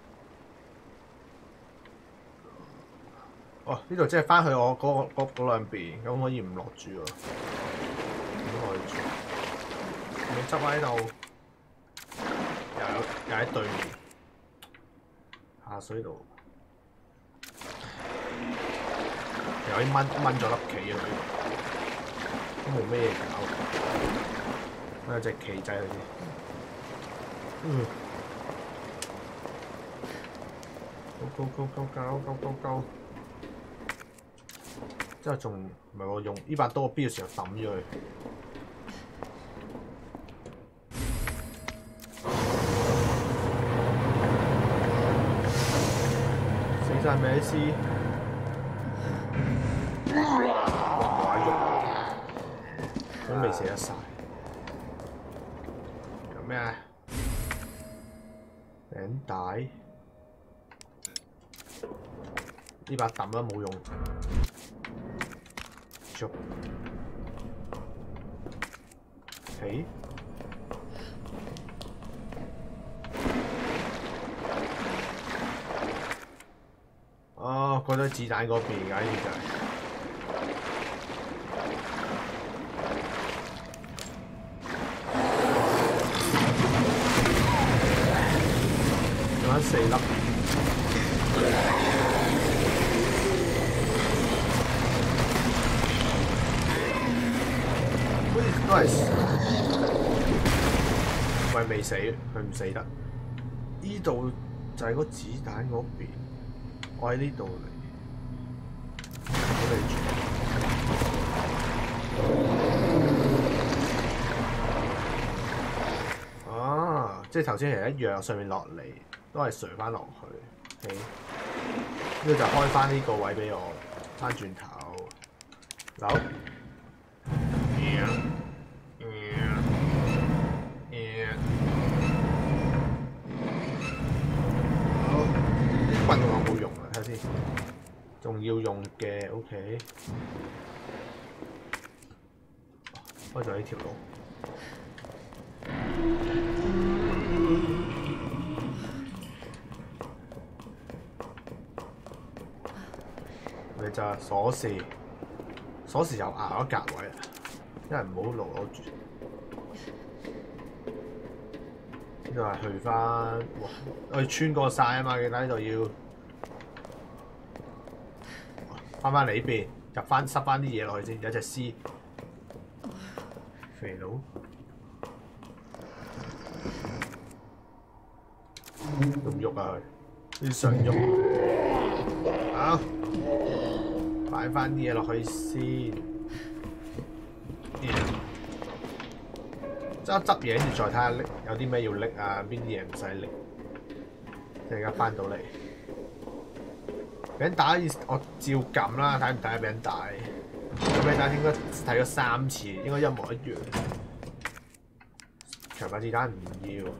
[SPEAKER 1] 哦，呢度即係翻去我嗰兩邊，咁可以唔落住喎。咁落住，你執喺度，又喺對面下水道，又可以掹咗粒棋佢，都冇咩嘢搞。有隻棋仔佢先。Go！之後仲唔係我用呢把刀，我必要時候抌咗佢。死晒咩絲？哇！喐，都未死得晒。有咩啊？餅帶。呢把抌啦，冇用。OK， 哦，過咗子彈嗰邊㗎，呢就係。仲有4粒。都係喂未死，佢唔死得。呢度就係個子彈嗰邊，我喺呢度嚟，啊，即係頭先係一樣，上面落嚟都係垂翻落去。OK， 呢度就開翻呢個位俾我，翻轉頭，走。棍我冇用啦，睇下先，仲要用嘅 OK， 開咗呢條路。咪就係鎖匙，鎖匙又壓咗格位啊，因為唔好攞住。呢度係去翻，哇！我哋穿過晒啊嘛，記得呢度要翻嚟呢邊， 塞翻啲嘢落去先，有隻獅，肥佬，都唔喐啊佢，啲想喐，好，擺翻啲嘢落去先，執嘢跟住再睇下拎有啲咩要拎啊，邊啲嘢唔使拎，即係而家翻到嚟。俾人打我照撳啦，睇唔睇啊？俾人打，俾人打應該睇咗3次，應該一模一樣。長發子彈唔要，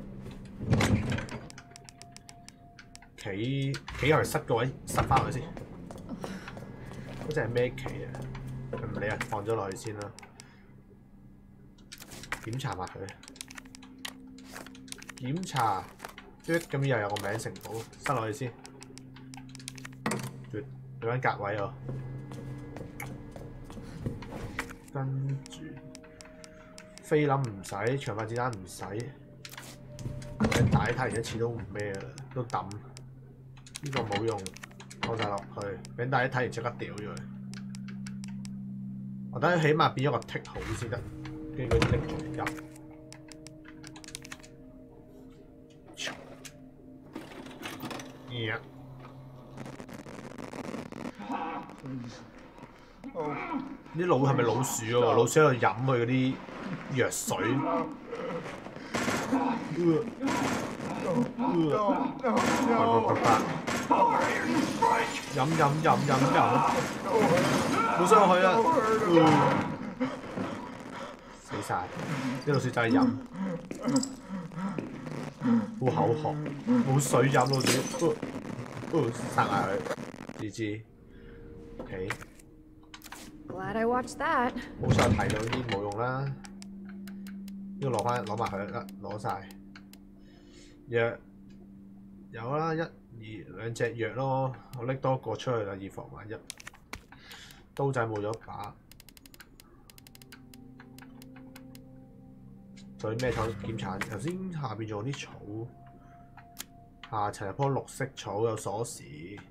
[SPEAKER 1] 企入去塞個位，塞翻佢先。嗰隻係咩棋啊？唔理啊，放咗落去先啦。檢查下佢，檢查，咁又有個名城堡，塞落去先。有間格位喎，跟住菲林唔使，長發子彈唔使，大睇完一次都唔咩啦，都抌。呢個冇用，放晒落去，俾大家睇完即刻掉咗佢。我等佢起碼變咗個剔好先得，跟住佢拎入。啲老係咪老鼠喎？老鼠喺度飲佢嗰啲藥水。飲，冇傷佢啊！死晒！啲老鼠就係飲，好口渴，冇水飲老鼠。殺埋佢，知知 ？OK。
[SPEAKER 6] Glad I watched that。
[SPEAKER 1] 冇再睇到啲冇用啦，呢個攞埋佢啦，攞晒藥有啦，1、2、2隻藥咯，我拎多個出去啦，以防萬一。刀仔冇咗把，仲有咩草檢查？頭先下邊仲有啲草。下層有棵綠色草，有鎖匙。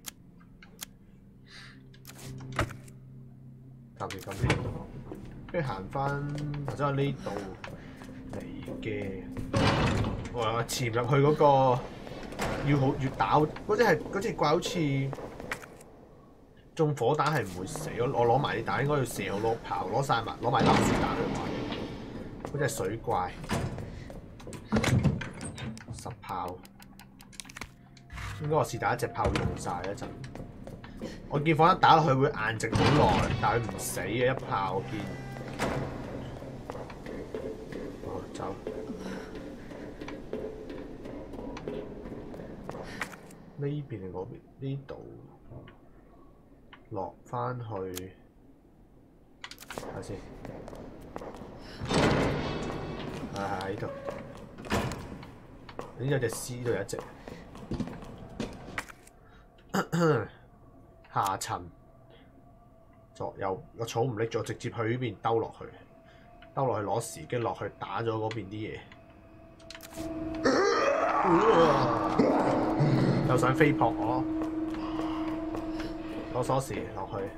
[SPEAKER 1] 暫時咁先，跟住行翻頭先喺呢度嚟嘅。我潛入去嗰個要好越打嗰隻怪好似中火彈係唔會死，我攞埋啲彈應該要射好多炮，攞埋粒子彈去玩。嗰隻水怪10炮。應該我是但一隻炮用晒一陣，我見放一打落去會硬直好耐，但係佢唔死嘅一炮我見。哦，走。呢邊定嗰邊？呢度落翻去睇下先。係喺度。呢有隻獅，度有一隻。下層左右個草唔拎咗，直接去呢邊兜落去攞時機落去打咗嗰邊啲嘢。又想飛撲我，攞鎖匙落去。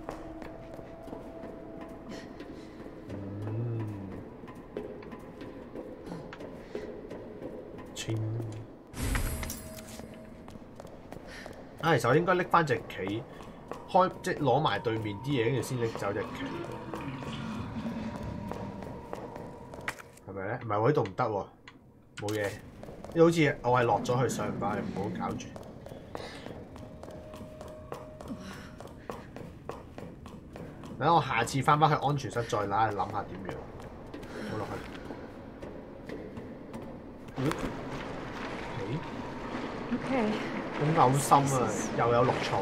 [SPEAKER 1] 其實我應該拎翻隻棋，即係攞埋對面啲嘢，跟住先拎走隻棋，係咪咧？唔係喎，呢度唔得喎，冇嘢。呢好似我係落咗去上翻，唔好搞住。等我下次翻返去安全室再諗下點樣，好落去。
[SPEAKER 6] Okay.
[SPEAKER 1] 好嘔心啊！又有綠草，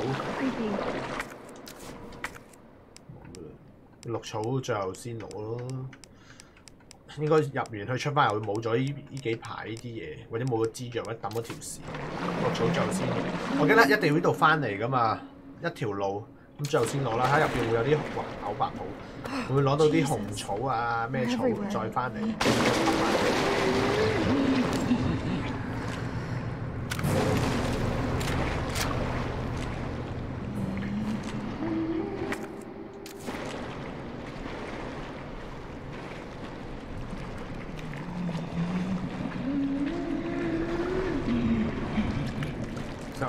[SPEAKER 1] 綠草最後先攞咯。應該入完去出翻又會冇咗呢幾排呢啲嘢，或者冇咗支藥，或者抌咗條線。綠草最後先，我記得一定要呢度翻嚟噶嘛，一條路咁最後先攞啦。睇入邊會有啲紅白草，會攞到啲紅草啊咩草再翻嚟。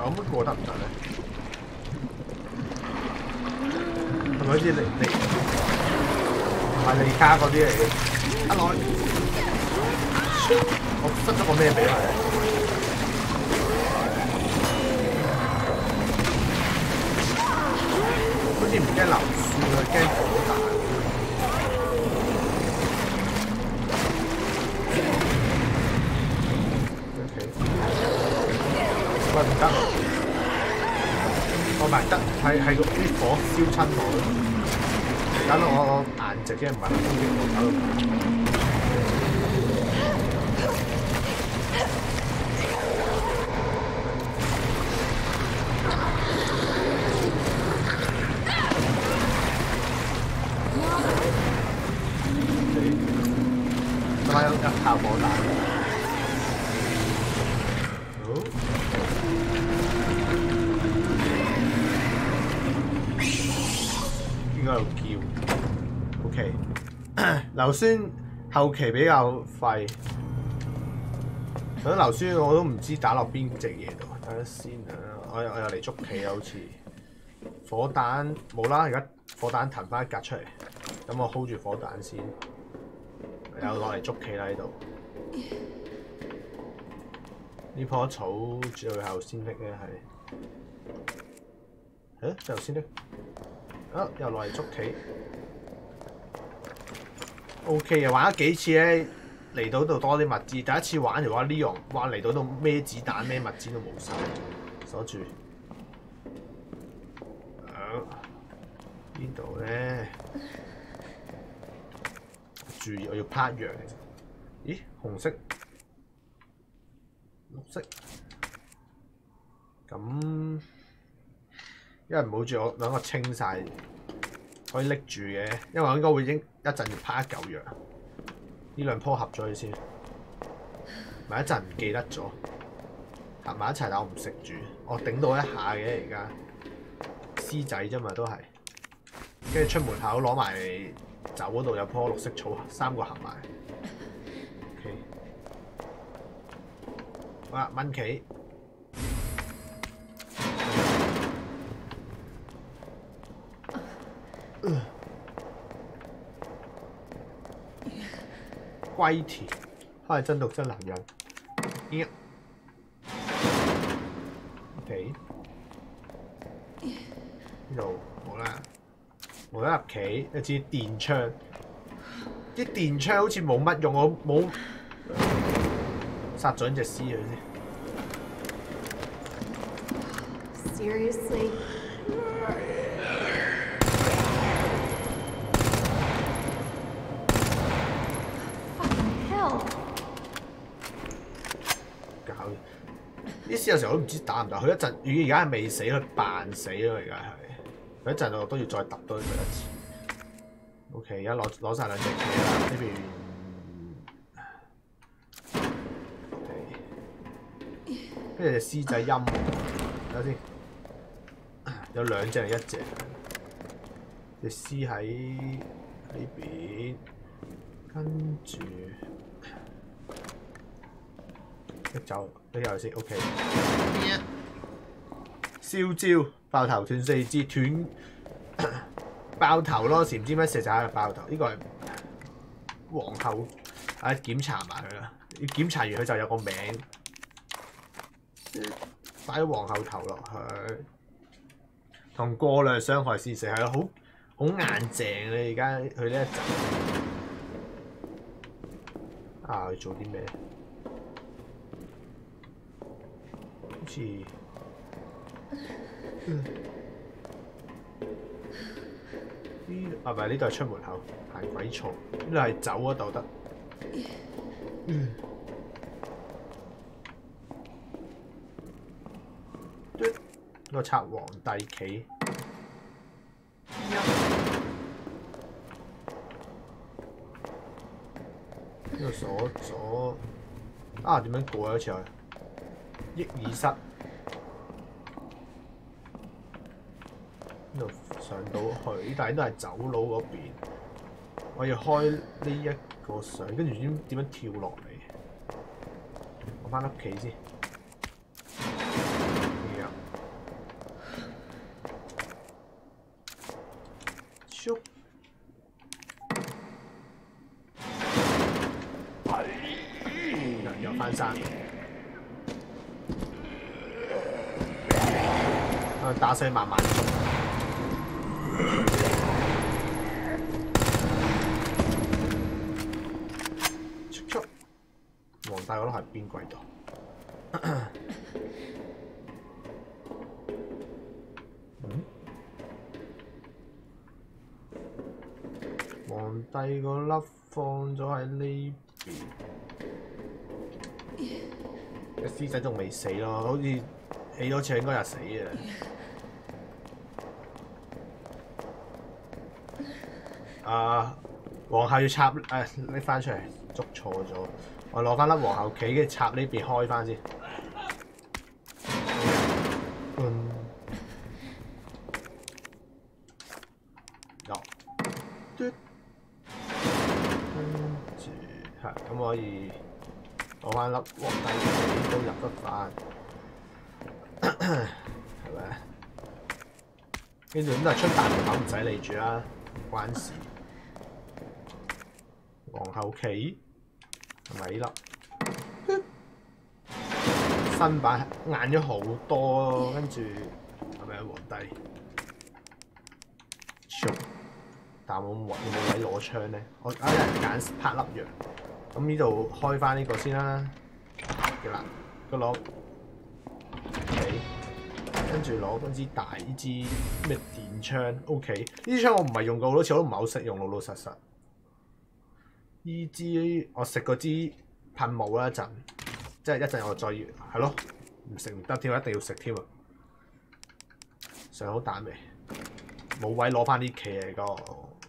[SPEAKER 1] 咁樣過得唔得咧？係咪好似唔係利卡嗰啲嚟嘅？一來，我塞咗個咩俾佢？好似唔驚流樹啊，驚火彈。OK， 喂唔得，我唔係得，係啲火燒親我。搞到我硬直嘅，唔係攻擊我，搞到咁樣一炮火彈，好，應該有叫。OK， 硫酸後期比較廢，嗰啲硫酸我都唔知打落邊隻嘢度，睇下先啊！我又嚟捉棋啊，好似火彈冇啦，而家火彈彈翻一格出嚟，咁我 hold 住火彈先，又落嚟捉棋啦呢度。呢棵草最後先拎嘅係，最後先拎，啊又落嚟捉棋。O.K. 嘅，玩咗幾次咧，嚟到度多啲物資。第一次玩嘅話，Leon 哇嚟到度咩子彈咩物資都冇晒，鎖住。邊度咧？注意，我要拍藥其實。咦？紅色、綠色。咁，因為唔好住我兩個清晒。可以拎住嘅，因為我應該會一陣要拍一嚿藥，呢兩棵合咗佢先，咪一陣唔記得咗，合埋一齊，但我唔食住，我頂到一下嘅而家，絲仔啫嘛都係，跟住出門口攞埋酒嗰度有棵綠色草，3個合埋 ，OK， 好啦，蚊棋。龜田，他係真毒真男人。OK， 呢度冇啦，冇得入棋，一支電槍。啲電槍好似冇乜用，我冇殺咗隻獅佢先。
[SPEAKER 6] Seriously?
[SPEAKER 1] 啲獅有時候我都唔知打唔打，佢一陣而家係未死，佢扮死咯，而家係。佢一陣我都要再揼多佢一次。OK， 而家攞晒兩隻棋啦，呢邊。跟住隻獅仔陰，睇下先。有兩隻定一隻？隻獅喺呢邊，跟住。走呢個先 ，OK。燒招爆頭斷4支，斷爆頭咯，時唔知咩射晒喺度爆頭。呢個係皇后，檢查埋佢啦。要檢查完佢就有個名，擺喺皇后頭落去，同過量傷害試射係咯，好硬淨咧。而家佢呢一集啊，佢做啲咩？好似呢啊，唔係呢度係出門口行鬼嘈，呢度係走嗰度得。呢個拆皇帝棋，呢個鎖咗啊？點樣過啊？好似係。益耳室，呢度上到去，但係都係走佬嗰邊。我要開呢一個上，跟住點樣跳落嚟？我翻屋企先。 咻！又翻山。打死慢慢做。皇帝嗰度係邊鬼度？皇帝嗰粒放咗喺呢邊，個屍仔仲未死咯，好似起咗次應該係死嘅。皇后要插拎翻出嚟，捉錯咗。我攞翻粒皇后旗，跟住插呢邊開翻先。有，跟住係咁可以攞翻粒皇帝旗都入得翻，係咪？跟住咁就出大門口唔使理住啦，唔關事。皇后旗。係咪呢粒？新版硬咗好多咯，跟住係咪皇帝？但我冇位攞槍咧，我有人揀拍粒藥。咁呢度開翻呢個先啦，嘅啦，個攞 ，OK， 跟住攞嗰支大呢支咩電槍 ，OK， 呢支槍我唔係用過好多次，我都唔係好識用，老老實實。呢支我食嗰支噴霧啦一陣，即係一陣我再係咯，唔食唔得添，一定要食添啊！上好彈未？冇位攞翻啲旗嚟個，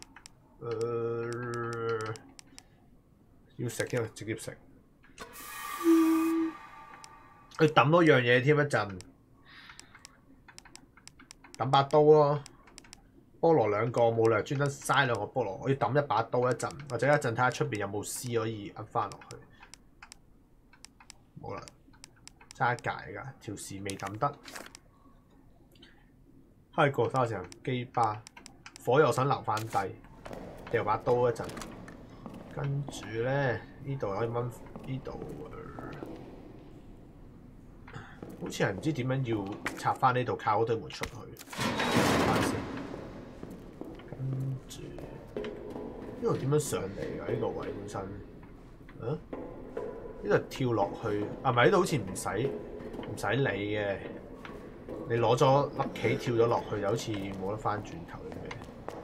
[SPEAKER 1] 要食添，直接食。佢抌多樣嘢添一陣，抌把刀咯。菠蘿兩個冇理由專登嘥兩個菠蘿，我要抌一把刀一陣，或者一陣睇下出邊有冇絲可以噏翻落去。冇啦，揸一界㗎，條匙未抌得。開過翻個時候機巴，火又想留翻低，掉把刀一陣。跟住咧，呢度可以掹呢度，好似係唔知點樣要插翻呢度，靠嗰對門出去。翻先。跟住呢度點樣上嚟㗎？呢個位本身，呢度跳落去，唔係呢度好似唔使理嘅。你攞咗粒棋跳咗落去，就好似冇得翻轉頭咁嘅。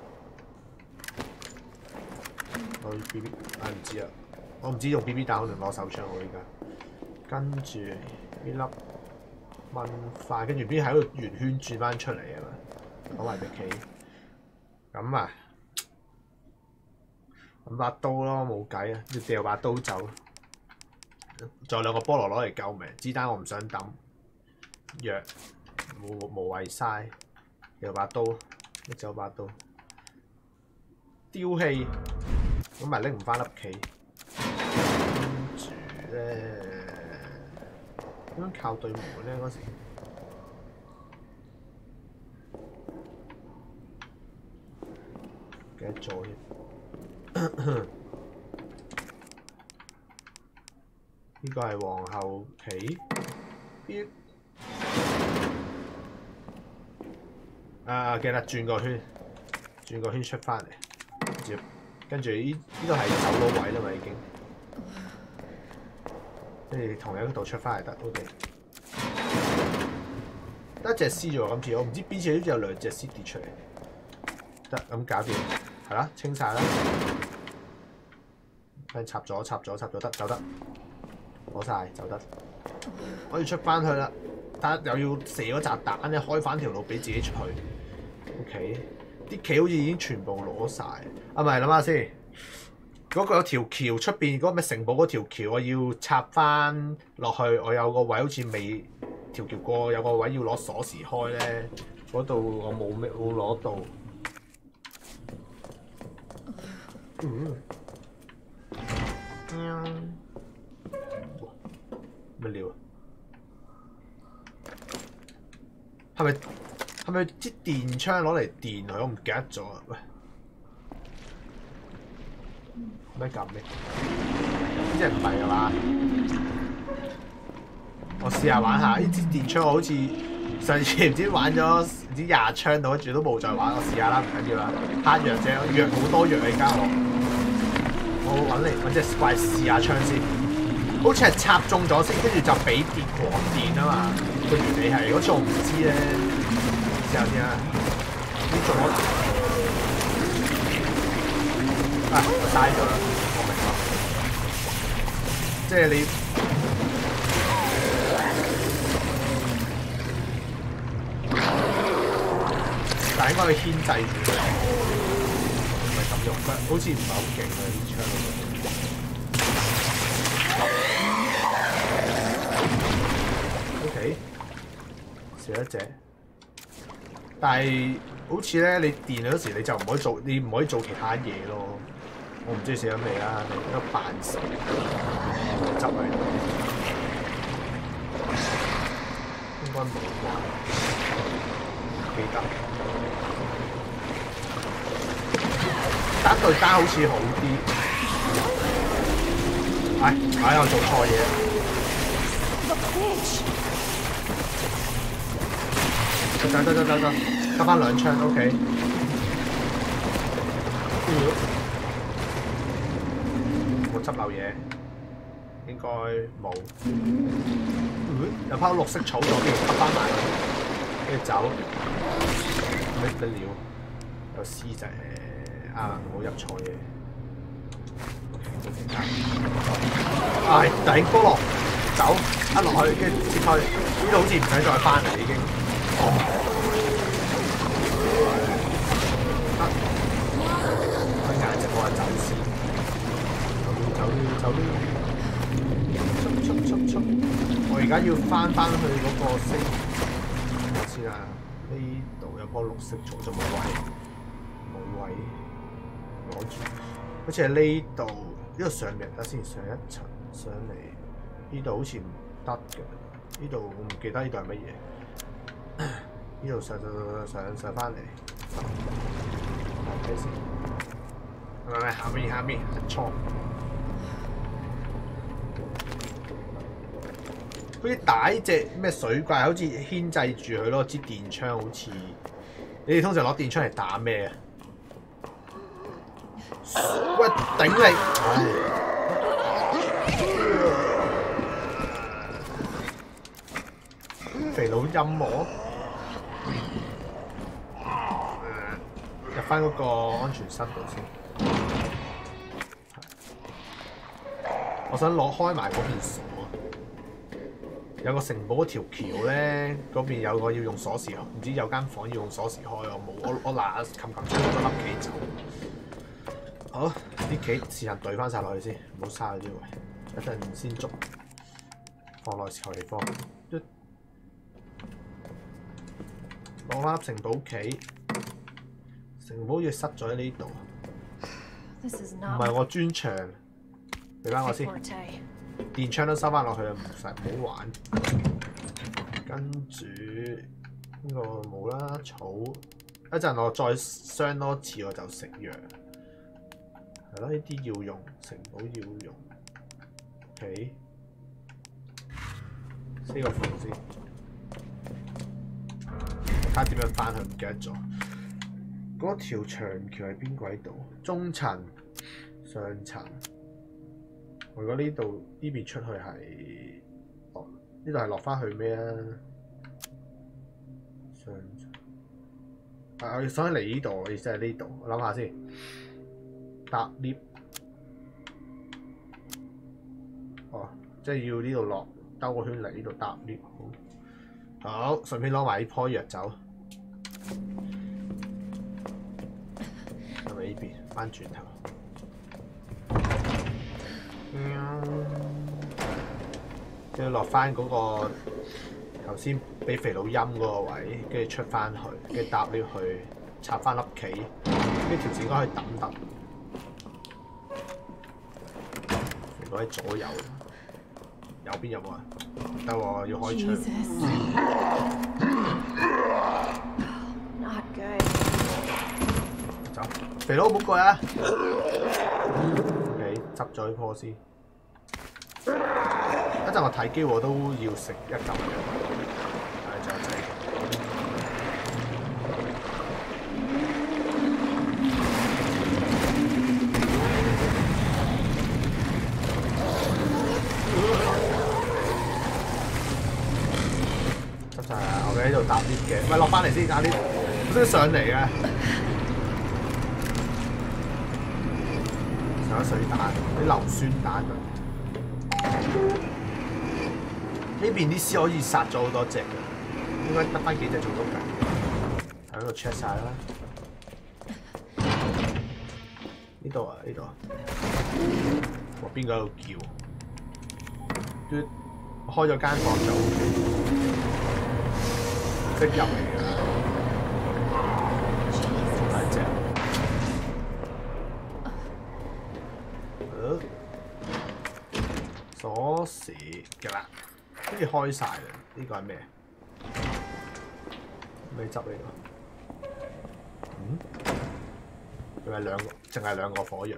[SPEAKER 1] 我 BB 唔知啊，我唔知用 BB 彈定攞手槍我依家。跟住呢粒掹快，跟住邊喺個圓圈轉翻出嚟啊嘛，攞埋隻棋。咁啊，揾把刀咯，冇計啊，要掉把刀走。再兩個菠蘿攞嚟救命，子彈我唔想抌，藥無謂嘥，掉把刀，拎走把刀，丟棄，咁咪拎唔翻粒棋。跟住咧，點樣靠對門咧嗰時？記得咗添。呢個係皇后棋，記得轉個圈出翻嚟，跟住呢度係走佬位啦嘛已經，跟住同一度出翻嚟得 OK。得一隻絲啫喎，今次我唔知邊次都有兩隻絲跌出嚟，得咁搞掂，係啦，清晒啦，插咗得走得。攞晒就得，可以出翻去啦。但又要射嗰扎彈咧，開翻條路俾自己出去。OK， 啲棋好似已經全部攞晒。唔係諗下先，嗰個有條橋出邊嗰個咩城堡嗰條橋，我要插翻落去。我有個位好似未條橋過，有個位要攞鎖匙開咧，嗰度我冇攞到。咩料啊？係咪支電槍攞嚟電佢？我唔記得咗啊！喂， 咩撳咩？呢隻唔係啊嘛？我試下玩下呢支電槍，我好似上次唔知玩咗唔知20槍到，跟住都冇再玩。我試下啦，唔緊要啦，慳藥啫，藥好多藥而家我揾隻怪試下槍先，好似係插中咗先，跟住就俾電狂電啊嘛。個原理係，嗰次我唔知咧，試下先啦。呢中咗，我嘥咗啦，我明啦，即係你。但應該去牽制住佢，唔係咁用得，好似唔係好勁啊！呢槍，OK， 射一隻，但係好似咧，你電嗰時你就唔可以做，你唔可以做其他嘢咯。我唔知射咗未啦，你應該扮死，執喺度，應該冇啩，記得。打對單好似好啲，我又做錯嘢。得，得翻2槍 ，OK。冇執漏嘢，應該冇。有拋綠色草咗，跟住執翻埋，跟住走。咩料？有屍仔。唔好入錯嘢。頂菠蘿，走，一落去，跟住切開，呢度好似唔使再翻嚟已經。開眼隻我走先，走。我而家要翻去嗰個星，睇先啊。呢度有棵綠色草就冇位。攞住，好似喺呢度，呢度上面得先上一層上嚟，呢度好似唔得嘅，呢度我唔記得呢度係乜嘢，呢度上翻嚟，睇先，係咪下面錯，好似打呢隻咩水怪，好似牽制住佢咯，支電槍好似，你哋通常攞電槍嚟打咩啊？喂，頂你！肥佬陰我，入翻嗰個安全室度先。我想開埋嗰邊鎖，有個城堡嗰條橋咧，嗰邊有個要用鎖匙，唔知有間房要用鎖匙開，我冇，我嗱冚出咗粒棋走。好，啲棋時間對翻晒落去先，唔好嘥嗰啲位，一陣先捉，放落求其方。攞翻粒城堡棋，城堡好似塞咗喺呢度。唔係我專長，俾翻我先。電槍都收翻落去啦，唔好玩。跟住呢個冇啦，草。一陣我再傷多次我就食藥。係咯，呢啲要用，城堡要用。OK， 4個符先。睇下點樣翻去，唔記得咗。嗰條長橋喺邊鬼度？中層、上層。我覺得呢度呢邊出去係，呢度係落翻去咩啊？上層。我想嚟呢度，我意思係呢度。我諗下先。搭 lift， 哦，即係要呢度落，兜個圈嚟呢度搭 lift。好，順便攞埋呢棵藥走。係咪呢邊？翻轉頭。跟住落翻嗰個頭先俾肥佬陰嗰個位，跟住出翻去，跟住搭 lift去插翻粒棋，跟住條線應該可以揼揼。如果喺左右，右邊有冇啊？得喎，要開槍。走，肥佬唔好過啊！OK， 執咗呢棵先。一陣我睇機我都要食一嚿嘅，係仲有仔。執晒啦，我哋喺度搭 lift 嘅，喂落翻嚟先搭 lift，我先上嚟嘅。上咗水彈，啲硫酸彈啊！呢邊啲獅可以殺咗好多隻嘅，應該得翻幾隻仲都緊。喺度 check 晒啦。呢度啊，呢度啊！哇，邊個喺度叫？嘟，開咗間房就 OK， 即入嚟㗎啦。大隻。鎖匙㗎啦，好似開晒啦。呢個係咩？咩執呢個？嗯？佢係兩個，淨係兩個火藥。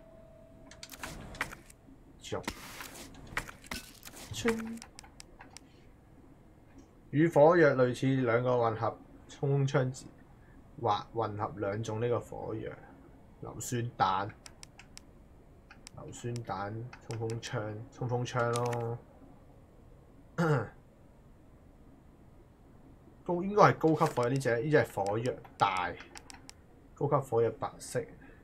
[SPEAKER 1] 與火藥類似，兩個混合衝鋒槍或混合兩種呢個火藥，硫酸彈。硫酸彈、衝鋒槍咯，應該係高級火藥呢隻，呢隻係火藥大，高級火藥白色，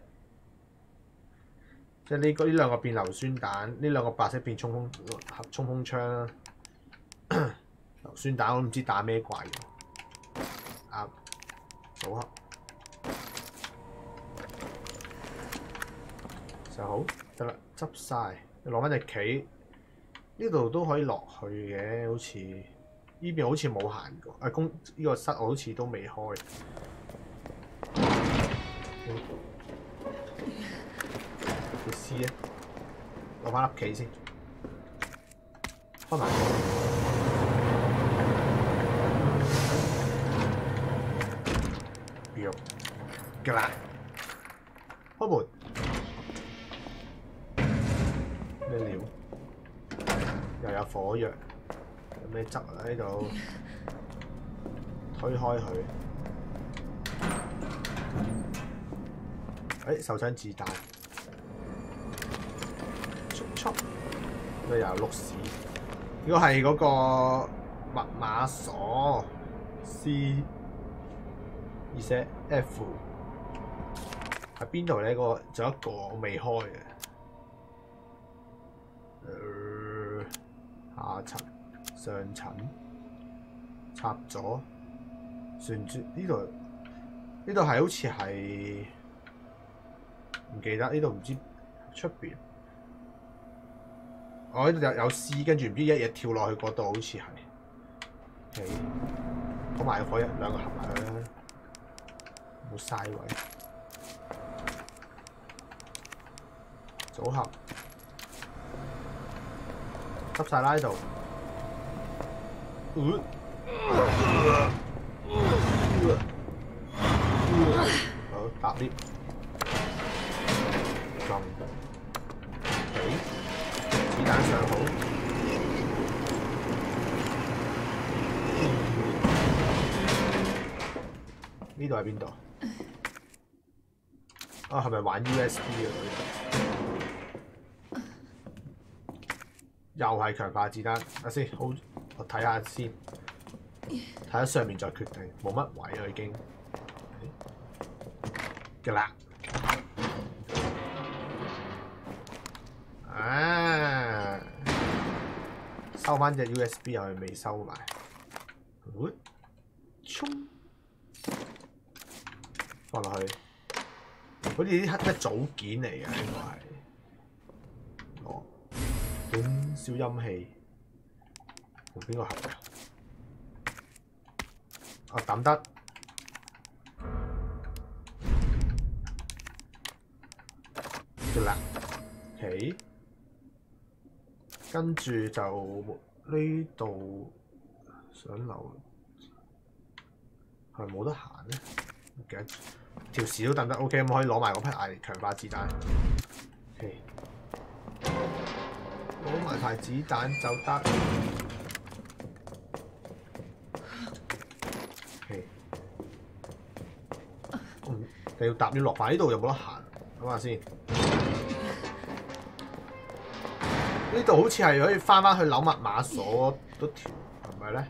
[SPEAKER 1] 即係呢兩個變硫酸彈，呢兩個白色變衝鋒槍啦。硫酸彈我都唔知打咩怪嘅，啱組合就好。得啦，執晒，攞翻隻棋，呢度都可以落去嘅，好似呢邊好似冇行過，呢個室我好似都未開。條絲咧，攞翻粒棋先，開埋。喐，㗎啦，開門。咩料？又有火藥，有咩執啊？呢度推開佢。手槍子彈，速！呢又有碌屎。呢個係嗰個密碼鎖 C 而且 F 喺邊度咧？個仲有一個我未開嘅。下層、上層插咗，旋轉呢度係好似係唔記得，呢度唔知出邊。我呢度有 C， 跟住唔知一嘢跳落去嗰度，好似係。OK， 攞埋火藥兩個合埋佢啦，冇嘥位。組合。執晒啦呢度，好搭 lift， 撞，OK， 子彈上好，呢度喺邊度？啊，係咪玩 USB 啊？又係強化子彈，等先，好，我睇下先，睇下上面再決定，冇乜位啊已經，嘅啦，啊，收翻隻 USB 又係未收埋，衝，放落去，好似啲一組件嚟嘅呢個係。消音器同邊個合嘅？我抌得嘅啦。OK， 跟住就呢度上樓係咪冇得行咧？唔記得條匙都抌得 OK， 咁可以攞埋嗰批強化子彈。OK。 攞埋排子彈就得。OK， 你要搭啲落翻呢度有冇得行？諗下先。呢度好似係可以翻去扭密碼鎖嗰條，係咪咧？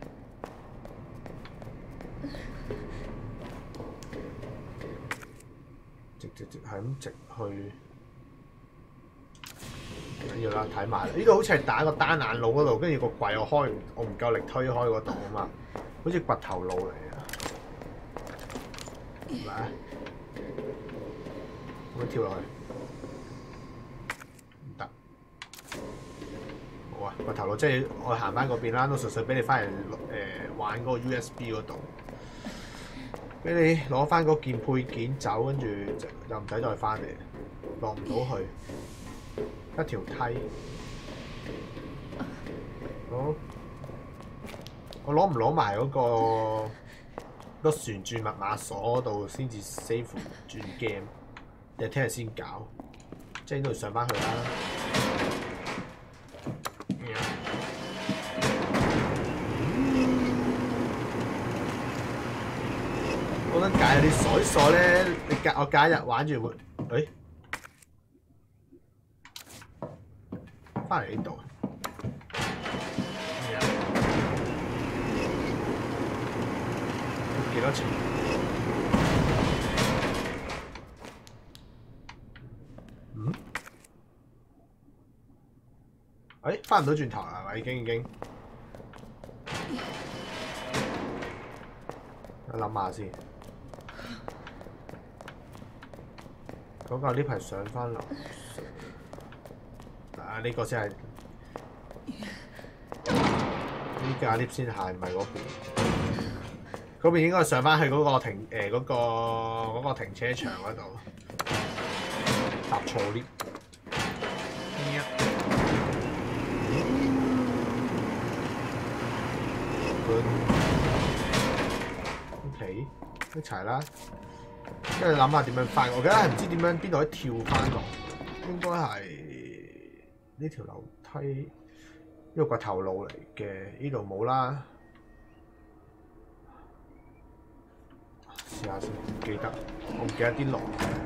[SPEAKER 1] 直係咁直去，唔緊要啦，睇埋。呢度好似係打個單眼路嗰度，跟住個櫃我唔夠力推開嗰度啊嘛，好似掘頭路嚟啊！係咪啊？咁樣跳落去唔得。好啊，掘頭路即係我行翻嗰邊啦，都純粹俾你翻嚟玩嗰個 USB 嗰度。俾你攞翻嗰件配件走，跟住就唔使再翻嚟，落唔到去，一條梯。好，我攞唔攞埋嗰個旋轉密碼鎖嗰度先至 save 轉 game， 你聽日先搞，即係呢度上翻去啦。我覺得解你鎖鎖咧，我假日玩住會，翻嚟呢度，幾多錢？翻唔到轉頭啦，係咪？已經。我諗下先。嗰個 lift 係上翻樓上，啊呢個先係呢架 lift 先係，唔係嗰邊。嗰邊應該上翻去嗰個嗰個停車場嗰度，搭錯 lift。OK， 一齊啦。跟住諗下點樣翻，我記得係唔知點樣邊度可以跳翻落，應該係呢條樓梯，呢個掘頭路嚟嘅，呢度冇啦。試下先，唔記得，我唔記得啲路。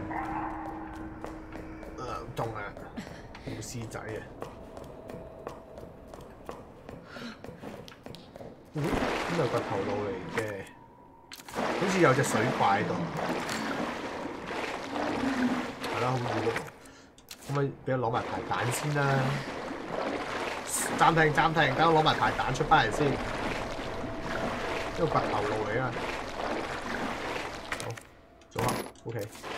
[SPEAKER 1] 痛啊！冇獅仔啊！呢度掘頭路嚟嘅。好似有隻水怪喺度，係啦，好易咯。可唔可以俾我攞埋排彈先啦？暫停，等我攞埋排彈出翻嚟先。呢個掘頭路嚟啊！好，做啊 ，OK。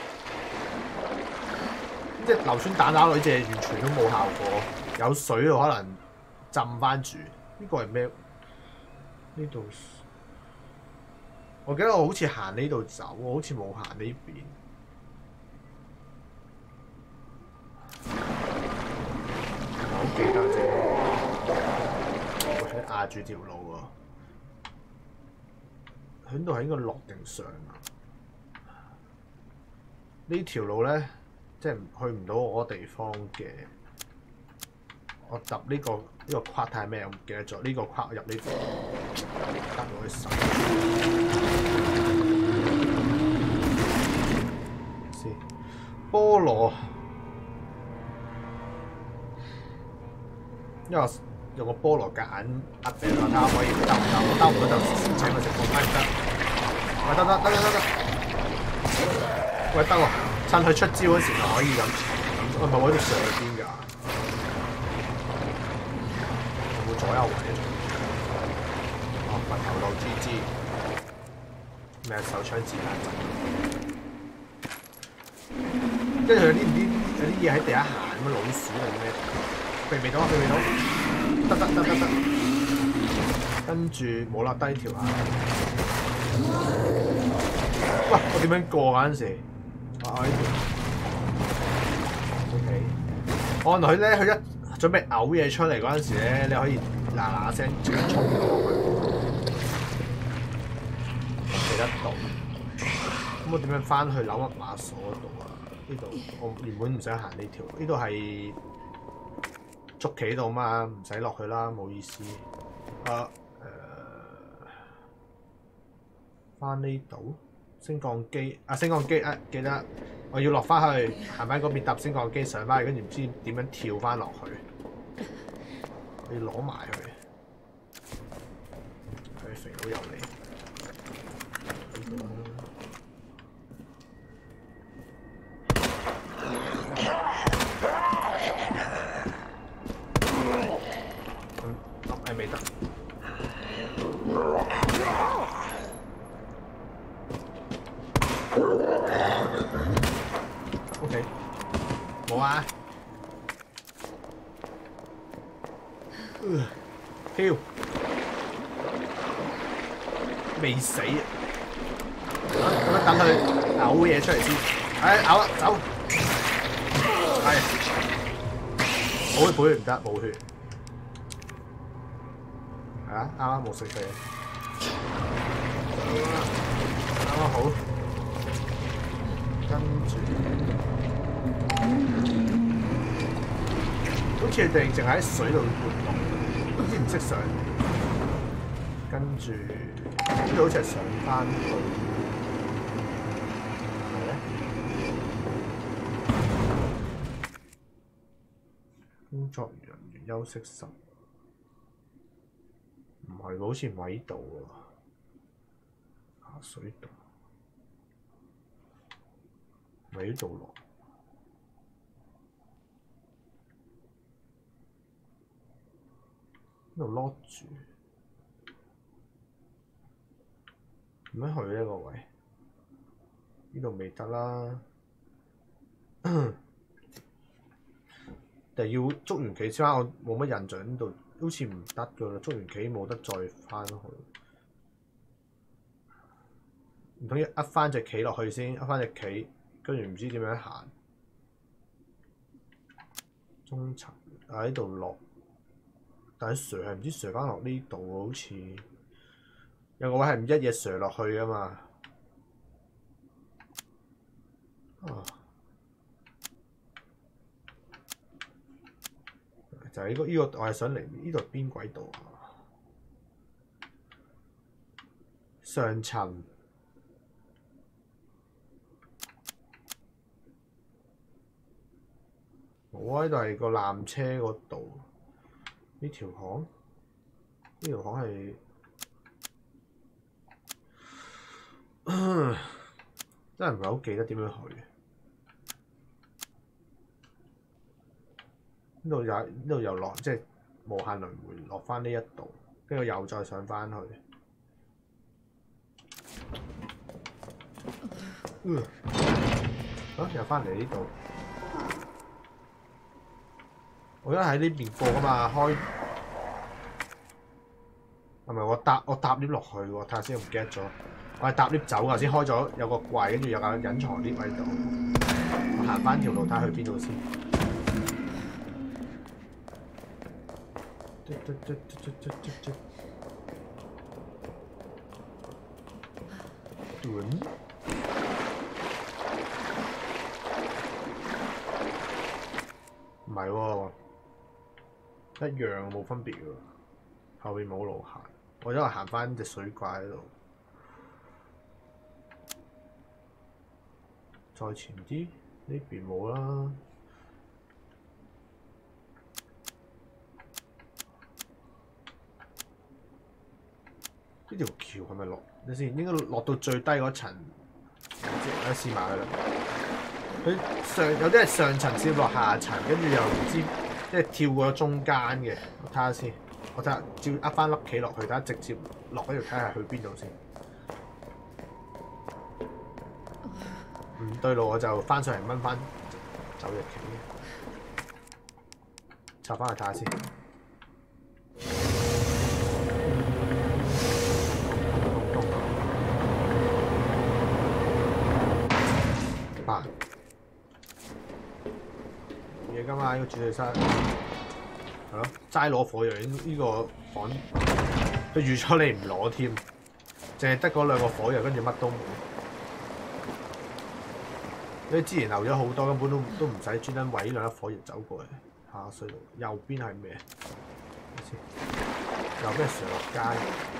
[SPEAKER 1] 即係硫酸彈打女隻完全都冇效果，有水就可能浸翻住。呢個係咩？呢度。我記得我好似行呢度走，我好似冇行呢邊。唔係好記得啫。我喺壓住條路喎，喺度係應該落定上啊？呢條路咧，即係去唔到我地方嘅。我揼呢個框睇下咩？我唔記得咗。呢個框入呢度，得我去手。先菠蘿，因為我用個菠蘿夾硬壓俾我睇下可以兜唔兜，我兜唔到就請佢食個雞得。喂，得，喂得喎，趁佢出招嗰時就可以咁，我唔係喺度上邊㗎。左右位，掘頭路 GG， 咩手槍子彈陣，跟住有啲嘢喺地下行咁，老鼠定咩？避到，得，跟住冇啦，低條啊！喂，我點樣過嗰陣時？呢條 OK， 按佢咧，佢一準備嘔嘢出嚟嗰陣時咧，你可以嗱聲即刻衝過去，企得到。咁我點樣翻去扭密碼鎖嗰度啊？呢度我原本唔想行呢條，呢度係捉棋度嘛，唔使落去啦，冇意思。翻呢度升降機升降機記得我要落翻去，行翻嗰邊搭升降機上翻去，跟住唔知點樣跳翻落去，我要攞埋佢。佢肥佬又嚟。未得。OK， 冇啊。跳，未死啊！咁樣等佢嘔嘢出嚟先。嘔啦，走。冇血唔得，冇血。啱啱冇食嘅，啱啱好，跟住好似佢哋淨係喺水度活動，唔知唔識上。跟住呢度好似係上翻去，係咧？工作人員休息室。唔係喎，好似唔喺度喎，下水道，唔喺度落，呢度 lock 住，點樣去呢個位？呢度未得啦，但係要捉完棋先，我冇乜印象呢度。好似唔得噶啦，捉完棋冇得再翻去，唔通要噏翻隻棋落去先，噏翻隻棋，跟住唔知點樣行。中層喺度落，但係上係唔知上翻落呢度喎，好似有個位係唔一嘢上落去啊嘛。就係呢個，我係想嚟呢度邊軌道啊？上層我喺度係個纜車嗰度，呢條巷，呢條巷係真係唔係好記得點樣去。呢度又落，即係無限輪迴落翻呢一度，跟住又再上翻去。又翻嚟呢度。我而家喺呢邊過噶嘛，開係咪我搭 lift 落去喎？睇下先，我唔記得咗。我係搭 lift 走㗎，先開咗有個櫃，跟住有個隱藏 lift 喺度。我行翻條路睇下去邊度先。唔係喎，一樣冇分別喎。後面冇路行，我因為行翻隻水怪喺度。再前啲，呢邊冇啦。呢條橋係咪落？你先應該落到最低嗰層，我試埋佢啦。佢有啲係上層先落下層，跟住又唔知即係跳過咗中間嘅。我睇下先，我睇下照噏翻粒棋落去，睇下直接落嗰條睇下去邊度先。唔對路我就翻上嚟掹翻走隻棋，插翻去睇下先。嘢㗎嘛，呢個主題室係咯，齋攞火藥呢個房，佢預咗你唔攞添，淨係得嗰兩個火藥，跟住乜都冇。因為之前留咗好多，根本都唔使專登為呢兩粒火藥走過嚟， 下隧道，右邊係咩？睇先，右邊係上落街。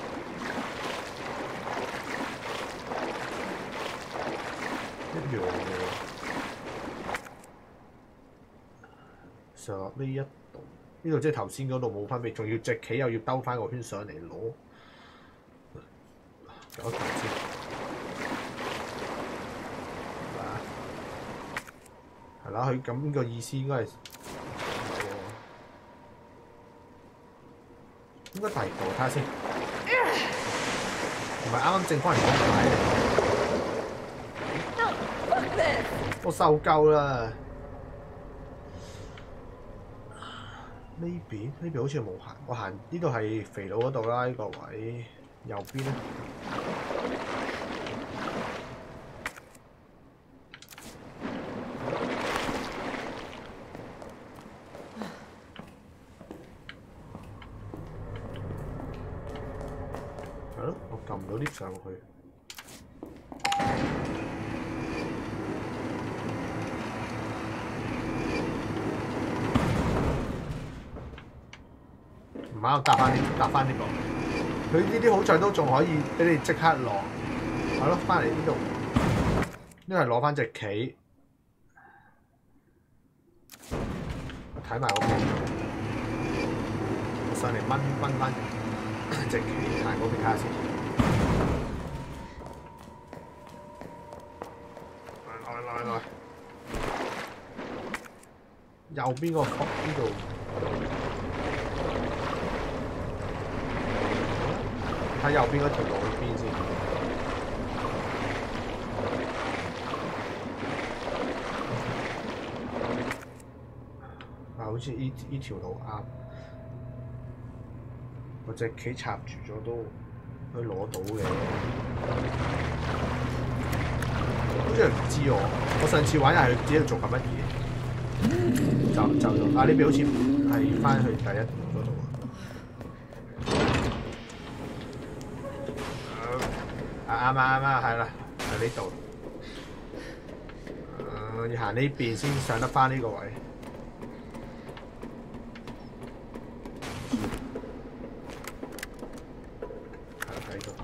[SPEAKER 1] 一樣嘅喎，上落呢一度，呢度即係頭先嗰度冇分別，仲要隻棋又要兜翻個圈上嚟攞，搞一搞先。係啦，佢咁個意思應該係應該第二度睇下先，唔係啱啱正翻嚟嗰牌嚟。我受夠啦！呢邊好似冇行，我行呢度係肥佬嗰度啦，呢個位右邊咧。係咯，我撳唔到 lift 上去。唔啱，搭翻呢個。佢呢啲好彩都仲可以俾你即刻落，係咯，翻嚟呢度，呢係攞翻隻棋。我睇埋嗰邊，我上嚟掹翻隻棋，行嗰邊睇下先。來，右邊個角呢度。睇右邊嗰條路邊先，好似呢條路啱，我隻棋插住咗都可以攞到嘅。好似係唔知我上次玩又係唔知佢做緊乜嘢，就咗啊！呢邊好似係翻去第一嗰度。啱啊，係啦，喺呢度。要行呢邊先上得翻呢個位。喺度。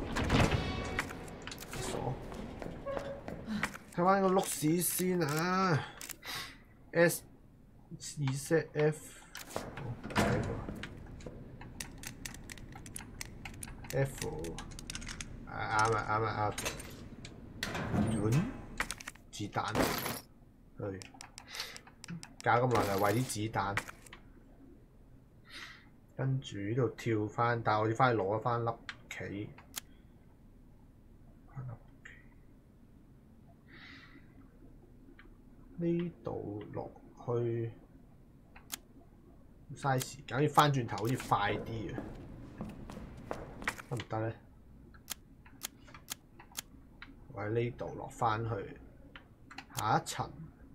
[SPEAKER 1] 鎖。睇翻個碌屎先啊 ！S 2 F。喺度。F。啱啊！轉子彈，去搞咁耐就為啲子彈，跟住呢度跳翻，但係我要翻去攞翻粒棋，呢度落去嘥時間，要翻轉頭好似快啲啊！得唔得咧？我喺呢度落翻去下一層，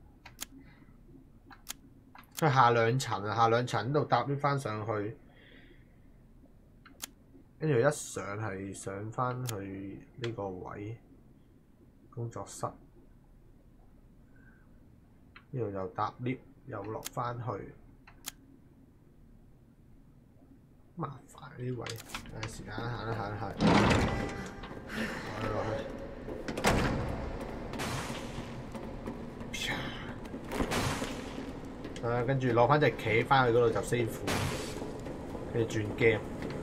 [SPEAKER 1] 佢下兩層啊，下兩層呢度搭 lift 翻上去，跟住一上係上翻去呢個位工作室，呢度又搭 lift 又落翻去，麻煩呢位，時間行一行，落去。跟住攞翻隻棋翻去嗰度就 save， 跟住轉 game。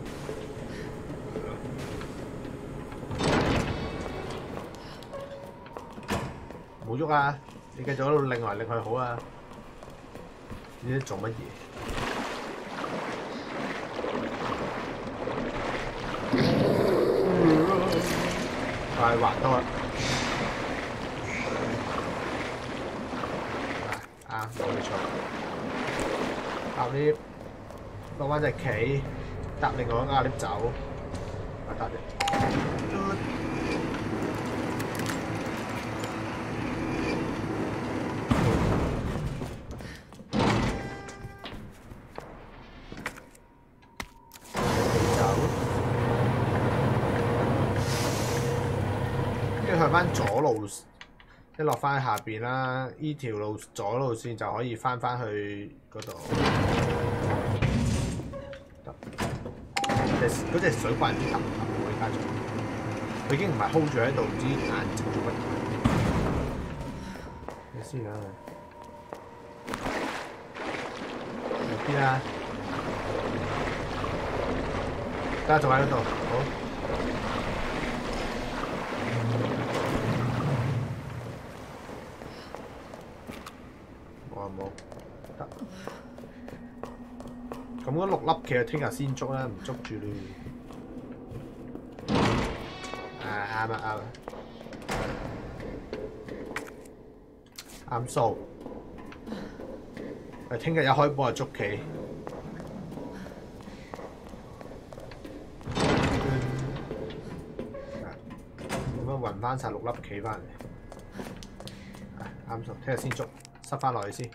[SPEAKER 1] 冇喐啊！你繼續喺度擰來擰去好啊！你啲做乜嘢？係滑到啦！冇錯，搭 lift 攞翻隻棋，搭另外一架 lift 走，搭嘅。跟住去翻左路， 一落翻去下邊啦，依條路左路線就可以翻去嗰度。得，嗰隻水怪唔知揼唔揼喎，依家仲，佢已經唔係 hold 住喺度，唔知眼睛做乜嘢。你先啊！入邊啊！得，仲喺嗰度，好。冇得，咁嗰6粒棋就聽日先捉啦，唔捉住啦。啱啊，啱數。聽日一開波就捉棋。咁樣運翻晒6粒棋翻嚟。啱數，聽日先捉。塞翻落去先，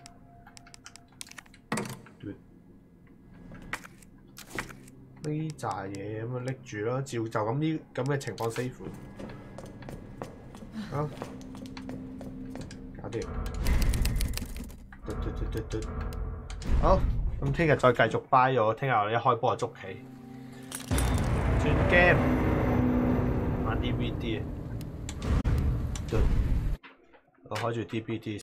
[SPEAKER 1] 呢扎嘢咁樣拎住咯，照就咁呢咁嘅情況 save。好，搞掂。好，咁聽日再繼續 buy 咗，聽日我哋一開波就捉棋，轉 game， 玩 DVD 啊。我開住 DVD。